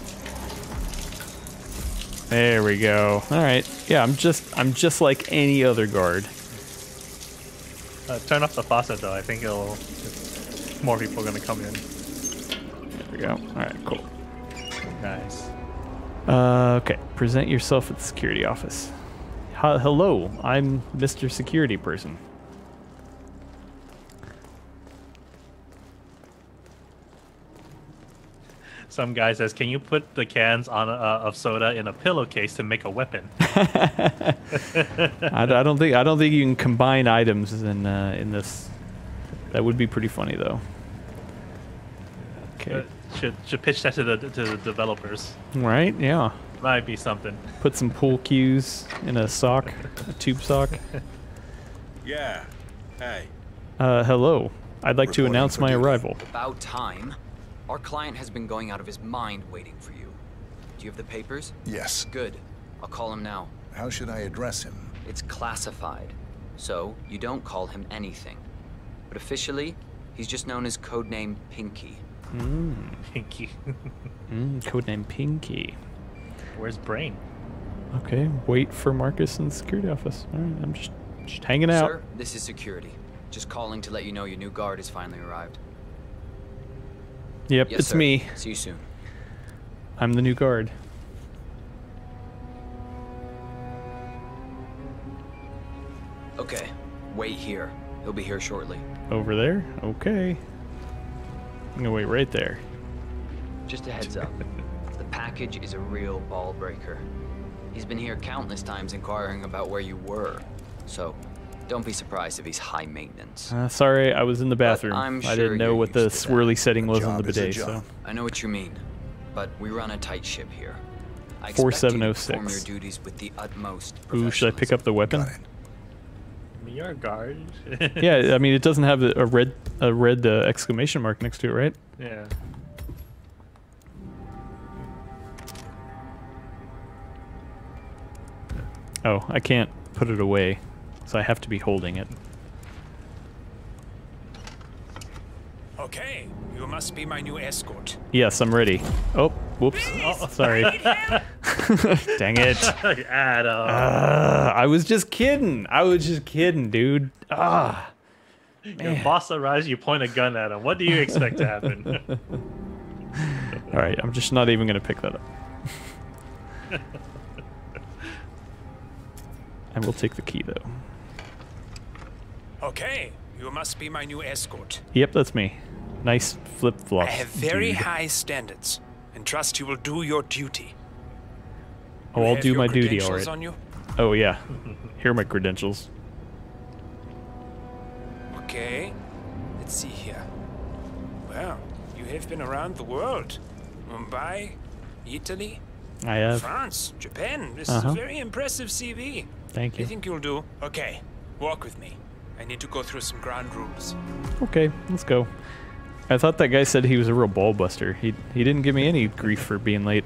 There we go. All right. Yeah, I'm just I'm just like any other guard.
Uh, turn off the faucet though. I think it'll more people are gonna come in.
There we go. All right. Cool.
Nice.
Uh, okay. Present yourself at the security office. H- hello, I'm Mister Security Person.
Some guy says, "Can you put the cans on a, uh, of soda in a pillowcase to make a weapon?"
I, I don't think I don't think you can combine items in uh, in this. That would be pretty funny though. Okay.
Uh, should should pitch that to the to the developers.
Right? Yeah.
Might be something.
Put some pool cues in a sock, a tube sock.
Yeah. Hey.
Uh, hello. I'd like to announce my arrival.
About time. Our client has been going out of his mind waiting for you. Do you have the papers?
Yes.
Good. I'll call him now.
How should I address him?
It's classified, so you don't call him anything. But officially, he's just known as codename Pinky.
Mm.
Pinky.
mm, codename Pinky.
Where's Brain?
Okay, wait for Marcus in the security office. All right, I'm just just hanging out.
Sir, this is security. Just calling to let you know your new guard has finally arrived.
Yep,
Yes,
it's
sir.
me.
See you soon.
I'm the new guard.
Okay, wait here. He'll be here shortly.
Over there? Okay. I'm gonna wait right there.
Just a heads up. The package is a real ball breaker. He's been here countless times inquiring about where you were. So, don't be surprised if he's high maintenance.
Uh, sorry, I was in the bathroom.
I'm
I
sure
didn't know
you're
what the
used to that.
swirly setting was on
job
the
is a
bidet,
job.
so.
I know what you mean, but we run a tight ship here. I
four
expect
seven
you
oh
to perform your
six.
duties with the utmost
Ooh, should I pick up the weapon?
Your guard.
Yeah, I mean it doesn't have a a red a red uh, exclamation mark next to it, right?
Yeah.
Oh, I can't put it away, so I have to be holding it.
Okay, you must be my new escort.
Yes, I'm ready. Oh, whoops.
Oh.
Sorry. Dang it.
Adam.
Uh, I was just kidding. I was just kidding, dude. Ah.
Your boss arrives, you point a gun at him. What do you expect to happen?
All right, I'm just not even gonna pick that up. I will take the key though.
Okay, you must be my new escort.
Yep, that's me. Nice flip flops.
I have very
dude.
high standards and trust you will do your duty.
Oh,
You
I'll
have
do
your
my duty, all
credentials
right.
on you?
Oh yeah, here are my credentials.
I've been around the world. Mumbai, Italy,
I have.
France, Japan. This
Uh-huh.
is a very impressive C V.
Thank you.
I think you'll do. Okay, walk with me. I need to go through some ground rules.
Okay, let's go. I thought that guy said he was a real ball buster. He he didn't give me any grief for being late.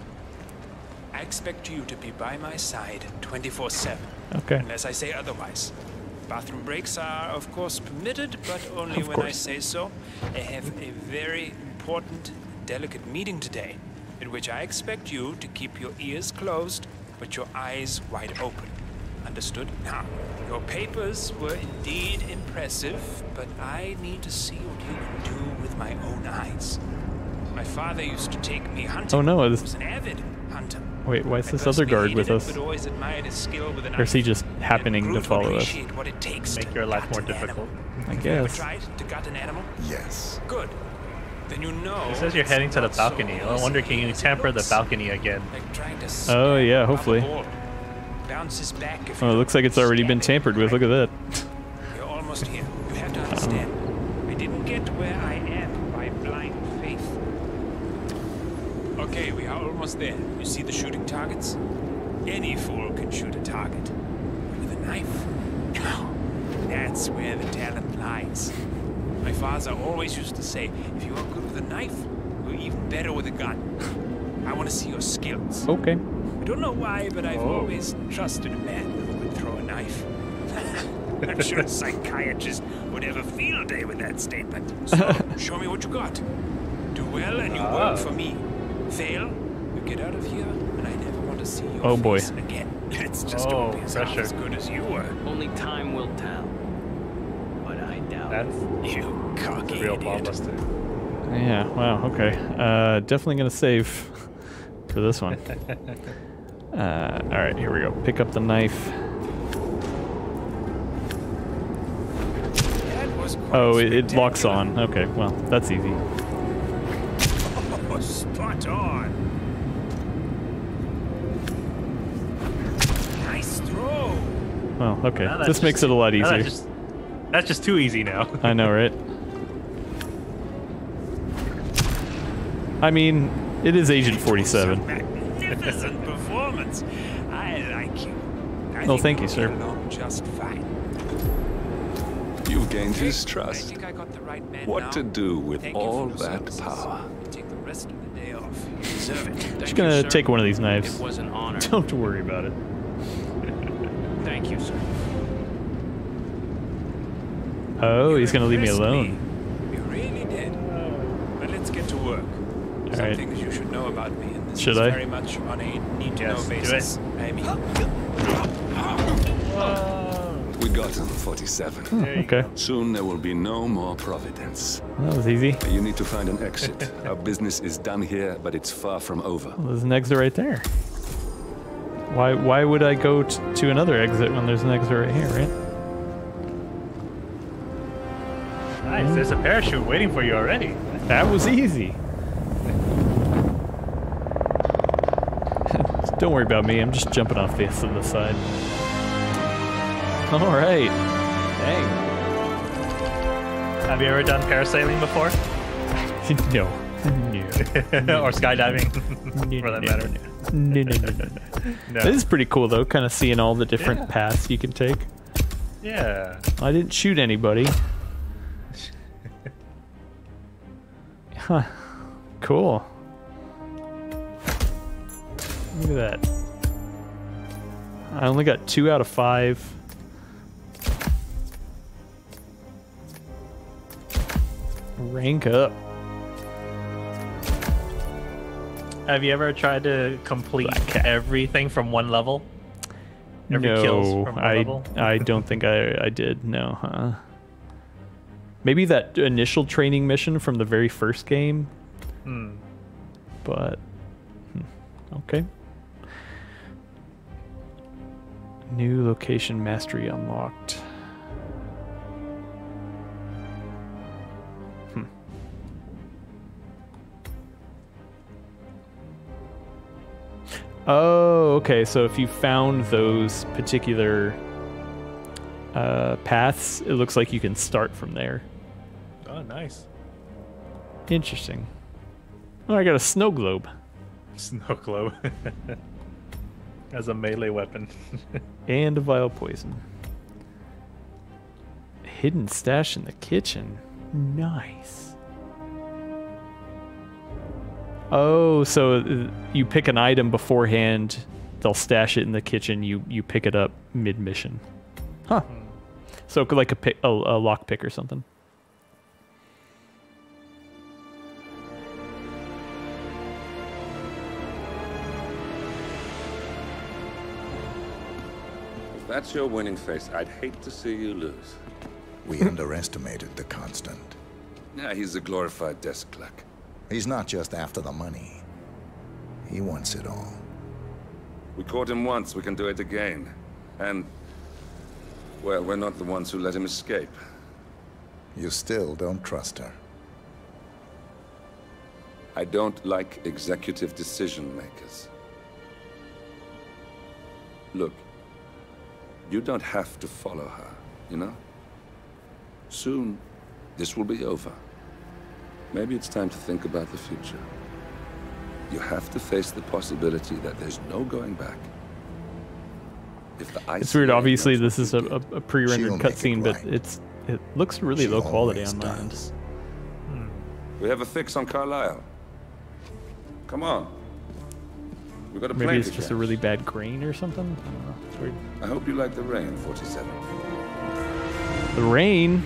I expect you to be by my side twenty-four seven.
Okay.
Unless I say otherwise. Bathroom breaks are, of course, permitted, but only
Of
when I
course.
say so. I have a very important, delicate meeting today, in which I expect you to keep your ears closed, but your eyes wide open. Understood? Now, your papers were indeed impressive, but I need to see what you can do with my own eyes. My father used to take me hunting.
Oh, no,
He
this-
was an avid hunter.
Wait, why is
I
this other
personally
guard
hated
with
it,
us?
but always admired his skill with a
Or is he
knife.
just happening to
Brute will
follow us?
appreciate what it takes
Make
to
your life
gut
more
an
difficult.
animal.
I
Have you ever
guess.
tried to gut an animal?
Yes.
Good. Then you know.
It says you're heading to the
it's not so
balcony. I
easy
wonder, can you
as it
tamper the
looks.
balcony again?
Like trying to
Oh
snap
yeah,
off a
hopefully.
ball. Bounces back if
Oh,
you
it looks like it's already been tampered with. Look at that.
You're almost here. You have to understand. I didn't get where I am by blind faith. Okay, we are almost there. You see the shooting targets? Any fool can shoot a target. But with a knife? No. That's where the talent lies. My father always used to say, if you are good with a knife, you're even better with a gun. I want to see your skills.
Okay.
I don't know why, but I've
Oh.
always trusted a man who would throw a knife. I'm sure a psychiatrist would have a field day with that statement. So, show me what you got. Do well and you
Ah.
work for me. Fail, you get out of here, and I never want to see your
Oh, boy.
face again. It's just
Oh,
don't be as half
pressure.
as good as you were.
Only time will tell. But I doubt
That's
You cocky
a real ball
idiot.
buster.
Yeah. Wow. Okay. Uh, definitely gonna save for this one. Uh, all right. Here we go. Pick up the knife.
That was quite
Oh, it, it locks
spectacular.
on. Okay. Well, that's easy.
Oh, spot on. Nice throw.
Well, okay.
Now that's
This makes it a lot
now
easier.
That's just, that's just too easy now.
I know, right? I mean, it is Agent forty-seven.
Magnificent performance. I like you. I
Oh,
think
thank you,
we'll
sir.
get along just fine.
You've gained his
I
trust.
think I got the right man
What
now.
to do with
Thank you
all
for your
that
services.
power?
You take the rest of the day off. You deserve it.
Just
Thank
gonna
you, sir.
take one of these knives.
It was an honor.
Don't worry about it.
Thank you, sir.
Oh, he's gonna leave me
impressed
alone.
me. You really did. But let's get to work.
All
Some
right.
things you should know about me, and this
Should
is
I?
very much on a need-to-know
Yes, do it.
basis. I mean,
We got him, forty-seven.
Okay.
Soon there will be no more Providence.
That was easy.
You need to find an exit. Our business is done here, but it's far from over.
Well, there's an exit right there. Why? Why would I go t to another exit when there's an exit right here, right?
Nice. There's a parachute waiting for you already.
That was easy. Don't worry about me. I'm just jumping off the to the side. All right. Dang.
Have you ever done parasailing before?
No. No.
Or skydiving, for that matter.
No, no, no, no.
No.
This is pretty cool though, kind of seeing all the different
Yeah.
paths you can take.
Yeah.
I didn't shoot anybody. Huh. Cool. Look at that. I only got two out of five. Rank up.
Have you ever tried to complete everything from one level? Every
no,
kills from one
I
level?
I don't think I I did. No, huh? Maybe that initial training mission from the very first game.
Hmm.
But hmm, okay. New location mastery unlocked. Hmm. Oh, okay. So if you found those particular uh, paths, it looks like you can start from there.
Oh, nice.
Interesting. Oh, I got a snow globe.
Snow globe. As a melee weapon.
And a vial poison. Hidden stash in the kitchen. Nice. Oh, so uh, you pick an item beforehand. They'll stash it in the kitchen. You you pick it up mid mission. Huh. So like a pick, a, a lock pick or something.
If that's your winning face, I'd hate to see you lose.
We underestimated the Constant.
Yeah, he's a glorified desk clerk.
He's not just after the money. He wants it all.
We caught him once, we can do it again. And, well, we're not the ones who let him escape.
You still don't trust her.
I don't like executive decision makers. Look, you don't have to follow her, you know? Soon, this will be over. Maybe it's time to think about the future. You have to face the possibility that there's no going back. If the
It's weird. Obviously, this is a, a, a pre-rendered cutscene, but it's it looks really low quality on my end.
Hmm. We have a fix on Carlisle. Come on. We got a plane
Maybe it's
to
just
catch.
a really bad grain or something. I don't know. It's weird.
I hope you like the rain, forty-seven.
The rain.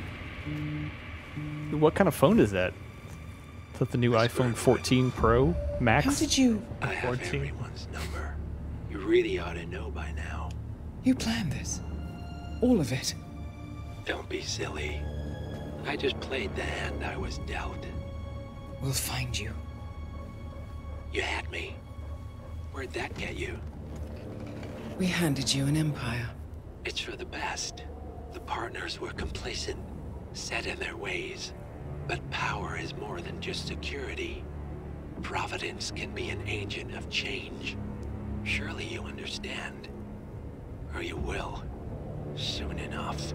What kind of phone is that? Is that the new iPhone fourteen Pro Max?
How did you...
I have everyone's number. You really ought to know by now.
You planned this? All of it?
Don't be silly. I just played the hand I was dealt.
We'll find you.
You had me. Where'd that get you?
We handed you an empire.
It's for the best. The partners were complacent, set in their ways. But power is more than just security. Providence can be an agent of change. Surely you understand. Or you will. Soon enough.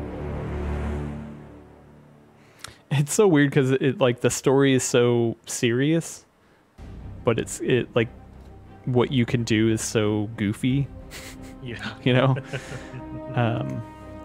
It's so weird because it like the story is so serious, but it's it like what you can do is so goofy.
Yeah.
You know? um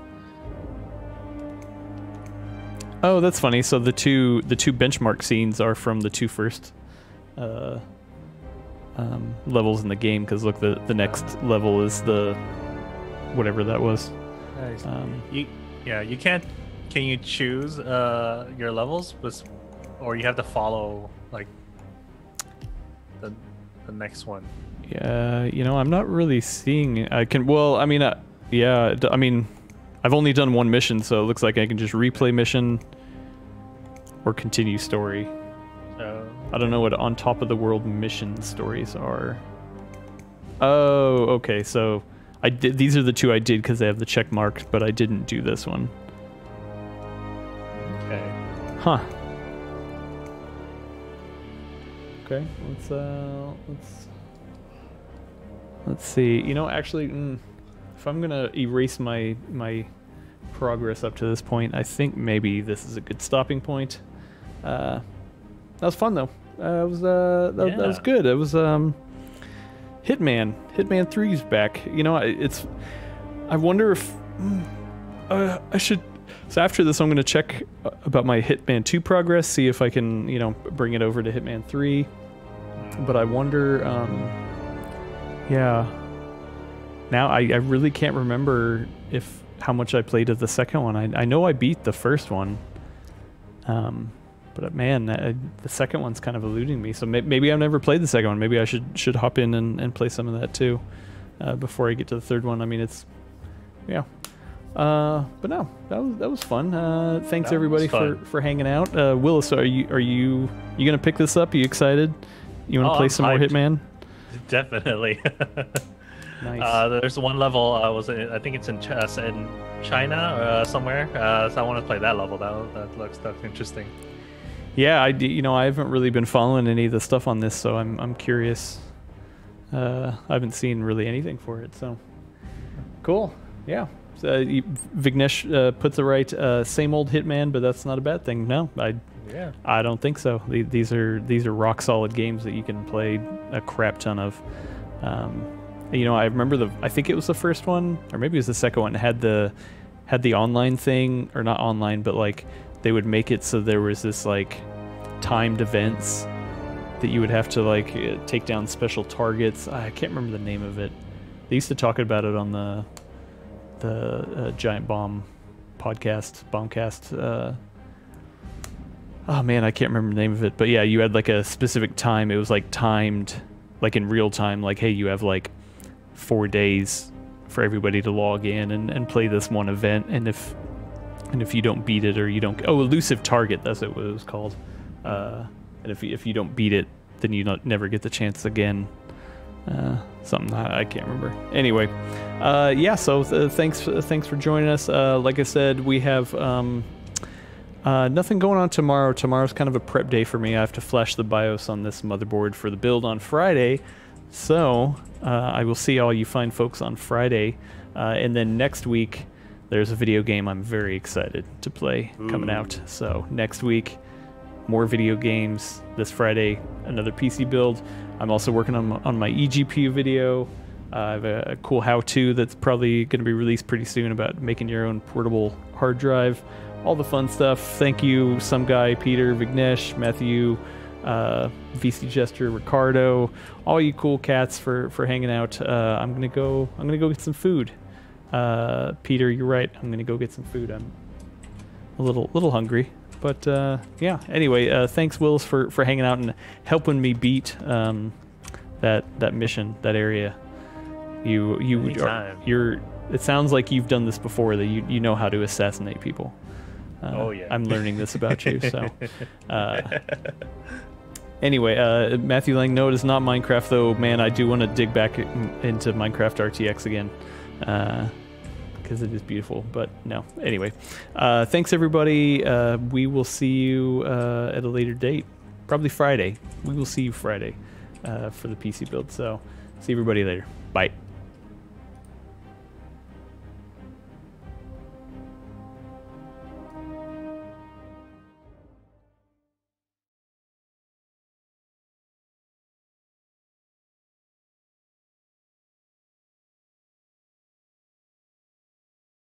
Oh, that's funny. So the two the two benchmark scenes are from the two first uh, um, levels in the game. Because look, the the next level is the whatever that was.
Nice.
Um,
you, yeah, you can't. Can you choose uh, your levels, with, or you have to follow like the the next one?
Yeah, you know, I'm not really seeing. I can. Well, I mean, uh, yeah. I mean, I've only done one mission, so it looks like I can just replay mission or continue story.
Uh,
I don't know what on top of the world mission stories are. Oh, okay. So I did. These are the two I did because they have the check mark, but I didn't do this one.
Okay.
Huh. Okay. Let's uh. Let's. Let's see. You know, actually, mm, if I'm gonna erase my my progress up to this point, I think maybe this is a good stopping point. Uh, that was fun though. Uh, it was uh, that,
Yeah.
that was good. It was um, Hitman. Hitman three's back. You know, I- it's. I wonder if mm, uh, I should. So after this, I'm gonna check uh, about my Hitman two progress, see if I can, you know, bring it over to Hitman three. But I wonder. Um, yeah. Now I, I really can't remember if how much I played of the second one. I I know I beat the first one. Um, but man, I, the second one's kind of eluding me. So may, maybe I've never played the second one. Maybe I should should hop in and, and play some of that too, uh, before I get to the third one. I mean, it's yeah. Uh, but no, that was that was fun. Uh, thanks
That
everybody
was fun.
for for hanging out. Uh, Willis, are you are you you gonna pick this up? Are you excited? You want to
Oh,
play
I'm
some more
hyped.
Hitman?
Definitely.
Nice.
Uh, there's one level. I was. In, I think it's in, Ch- uh, in China uh, somewhere. Uh, so I want to play that level. That that looks that's interesting.
Yeah, I d- you know I haven't really been following any of the stuff on this, so I'm I'm curious. Uh, I haven't seen really anything for it, so cool. Yeah, so, uh, you- Vignesh uh, puts it right. Uh, same old Hitman, but that's not a bad thing. No, I
Yeah.
I don't think so. The- These are these are rock solid games that you can play a crap ton of. Um, you know, I remember the. I think it was the first one, or maybe it was the second one. Had the had the online thing, or not online, but like they would make it so there was this like timed events that you would have to like uh, take down special targets. I can't remember the name of it. They used to talk about it on the the uh, Giant Bomb podcast, Bombcast. Uh, oh man, I can't remember the name of it. But yeah, you had like a specific time. It was like timed, like in real time. Like, hey, you have like four days for everybody to log in and, and play this one event. And if and if you don't beat it, or you don't, oh, elusive target. That's what it was called. Uh, and if you, if you don't beat it, then you not, never get the chance again. Uh, something I, I can't remember. Anyway, uh, yeah. So th- thanks, uh, thanks for joining us. Uh, like I said, we have um, uh, nothing going on tomorrow. Tomorrow's kind of a prep day for me. I have to flash the BIOS on this motherboard for the build on Friday. So uh, I will see all you fine folks on Friday, uh, and then next week there's a video game I'm very excited to play coming
Ooh.
out. So next week, more video games. This Friday, another P C build. I'm also working on my, on my eGPU video. Uh, I have a, a cool how-to that's probably going to be released pretty soon about making your own portable hard drive. All the fun stuff. Thank you, some guy, Peter, Vignesh, Matthew, uh, V C Jester, Ricardo, all you cool cats for for hanging out. Uh, I'm gonna go. I'm gonna go get some food. Uh, Peter, you're right. I'm gonna go get some food. I'm a little little hungry. But uh, yeah, anyway, uh, thanks, Willis, for, for hanging out and helping me beat um, that that mission, that area. You you are, you're. It sounds like you've done this before. That you you know how to assassinate people. Uh,
oh yeah.
I'm learning this about you. So uh, anyway, uh, Matthew Lang, no, it is not Minecraft though. Man, I do want to dig back into Minecraft R T X again. Uh, because it is beautiful, but no. Anyway, uh, thanks everybody. Uh, we will see you uh, at a later date, probably Friday. We will see you Friday uh, for the P C build. So, see everybody later. Bye.